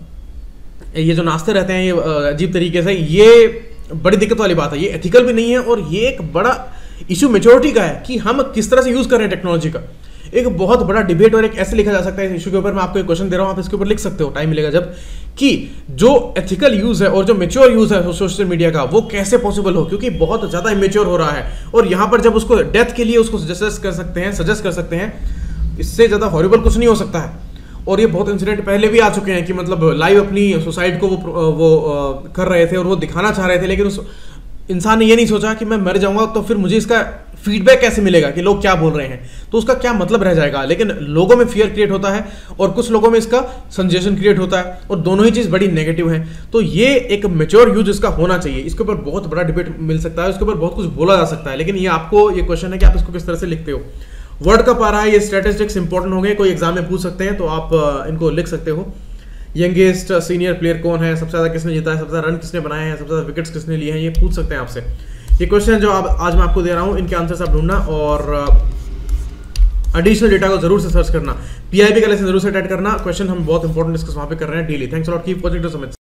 ये जो नाचते रहते हैं ये अजीब तरीके से, ये बड़ी दिक्कत वाली बात है। ये एथिकल भी नहीं है और ये एक बड़ा इशू मेच्योरिटी का है कि हम किस तरह से यूज कर रहे हैं टेक्नोलॉजी का। एक बहुत बड़ा डिबेट और एक ऐसे लिखा जा सकता है इस इशू के ऊपर। मैं आपको एक क्वेश्चन दे रहा हूं, आप इसके ऊपर लिख सकते हो टाइम मिलेगा जब, कि जो एथिकल यूज है और जो मेच्योर यूज है सोशल मीडिया का वो कैसे पॉसिबल हो, क्योंकि बहुत ज्यादा इमेच्योर हो रहा है। और यहाँ पर जब उसको डेथ के लिए उसको सजेस्ट कर सकते हैं, इससे ज्यादा हॉरिबल कुछ नहीं हो सकता है। और ये बहुत इंसिडेंट पहले भी आ चुके हैं कि मतलब लाइव अपनी सुसाइड को वो कर रहे थे और वो दिखाना चाह रहे थे, लेकिन उस इंसान ने ये नहीं सोचा कि मैं मर जाऊंगा तो फिर मुझे इसका फीडबैक कैसे मिलेगा कि लोग क्या बोल रहे हैं, तो उसका क्या मतलब रह जाएगा। लेकिन लोगों में फियर क्रिएट होता है और कुछ लोगों में इसका सजेशन क्रिएट होता है, और दोनों ही चीज़ बड़ी नेगेटिव है। तो ये एक मैच्योर यूज इसका होना चाहिए। इसके ऊपर बहुत बड़ा डिबेट मिल सकता है, इसके ऊपर बहुत कुछ बोला जा सकता है, लेकिन ये आपको ये क्वेश्चन है कि आप इसको किस तरह से लिखते हो। वर्ड कप आ रहा है, ये स्टैटिस्टिक्स इंपॉर्टेंट होंगे, कोई एग्जाम में पूछ सकते हैं, तो आप इनको लिख सकते हो। यंगेस्ट सीनियर प्लेयर कौन है, सबसे ज्यादा किसने जीता है, सबसे ज्यादा रन किसने बनाए हैं, सबसे ज्यादा विकेट्स किसने लिए हैं, ये पूछ सकते हैं आपसे। ये क्वेश्चन जो आज मैं आपको दे रहा हूँ, इनके आंसर्स आप ढूंढना और एडिशनल डेटा को जरूर से सर्च करना। पीआईबी का लेसन जरूर से अटेंड करना। क्वेश्चन हम बहुत इंपॉर्टेंट डिस्कस वहाँ पे कर रहे हैं daily. Thanks a lot, keep watching to summit.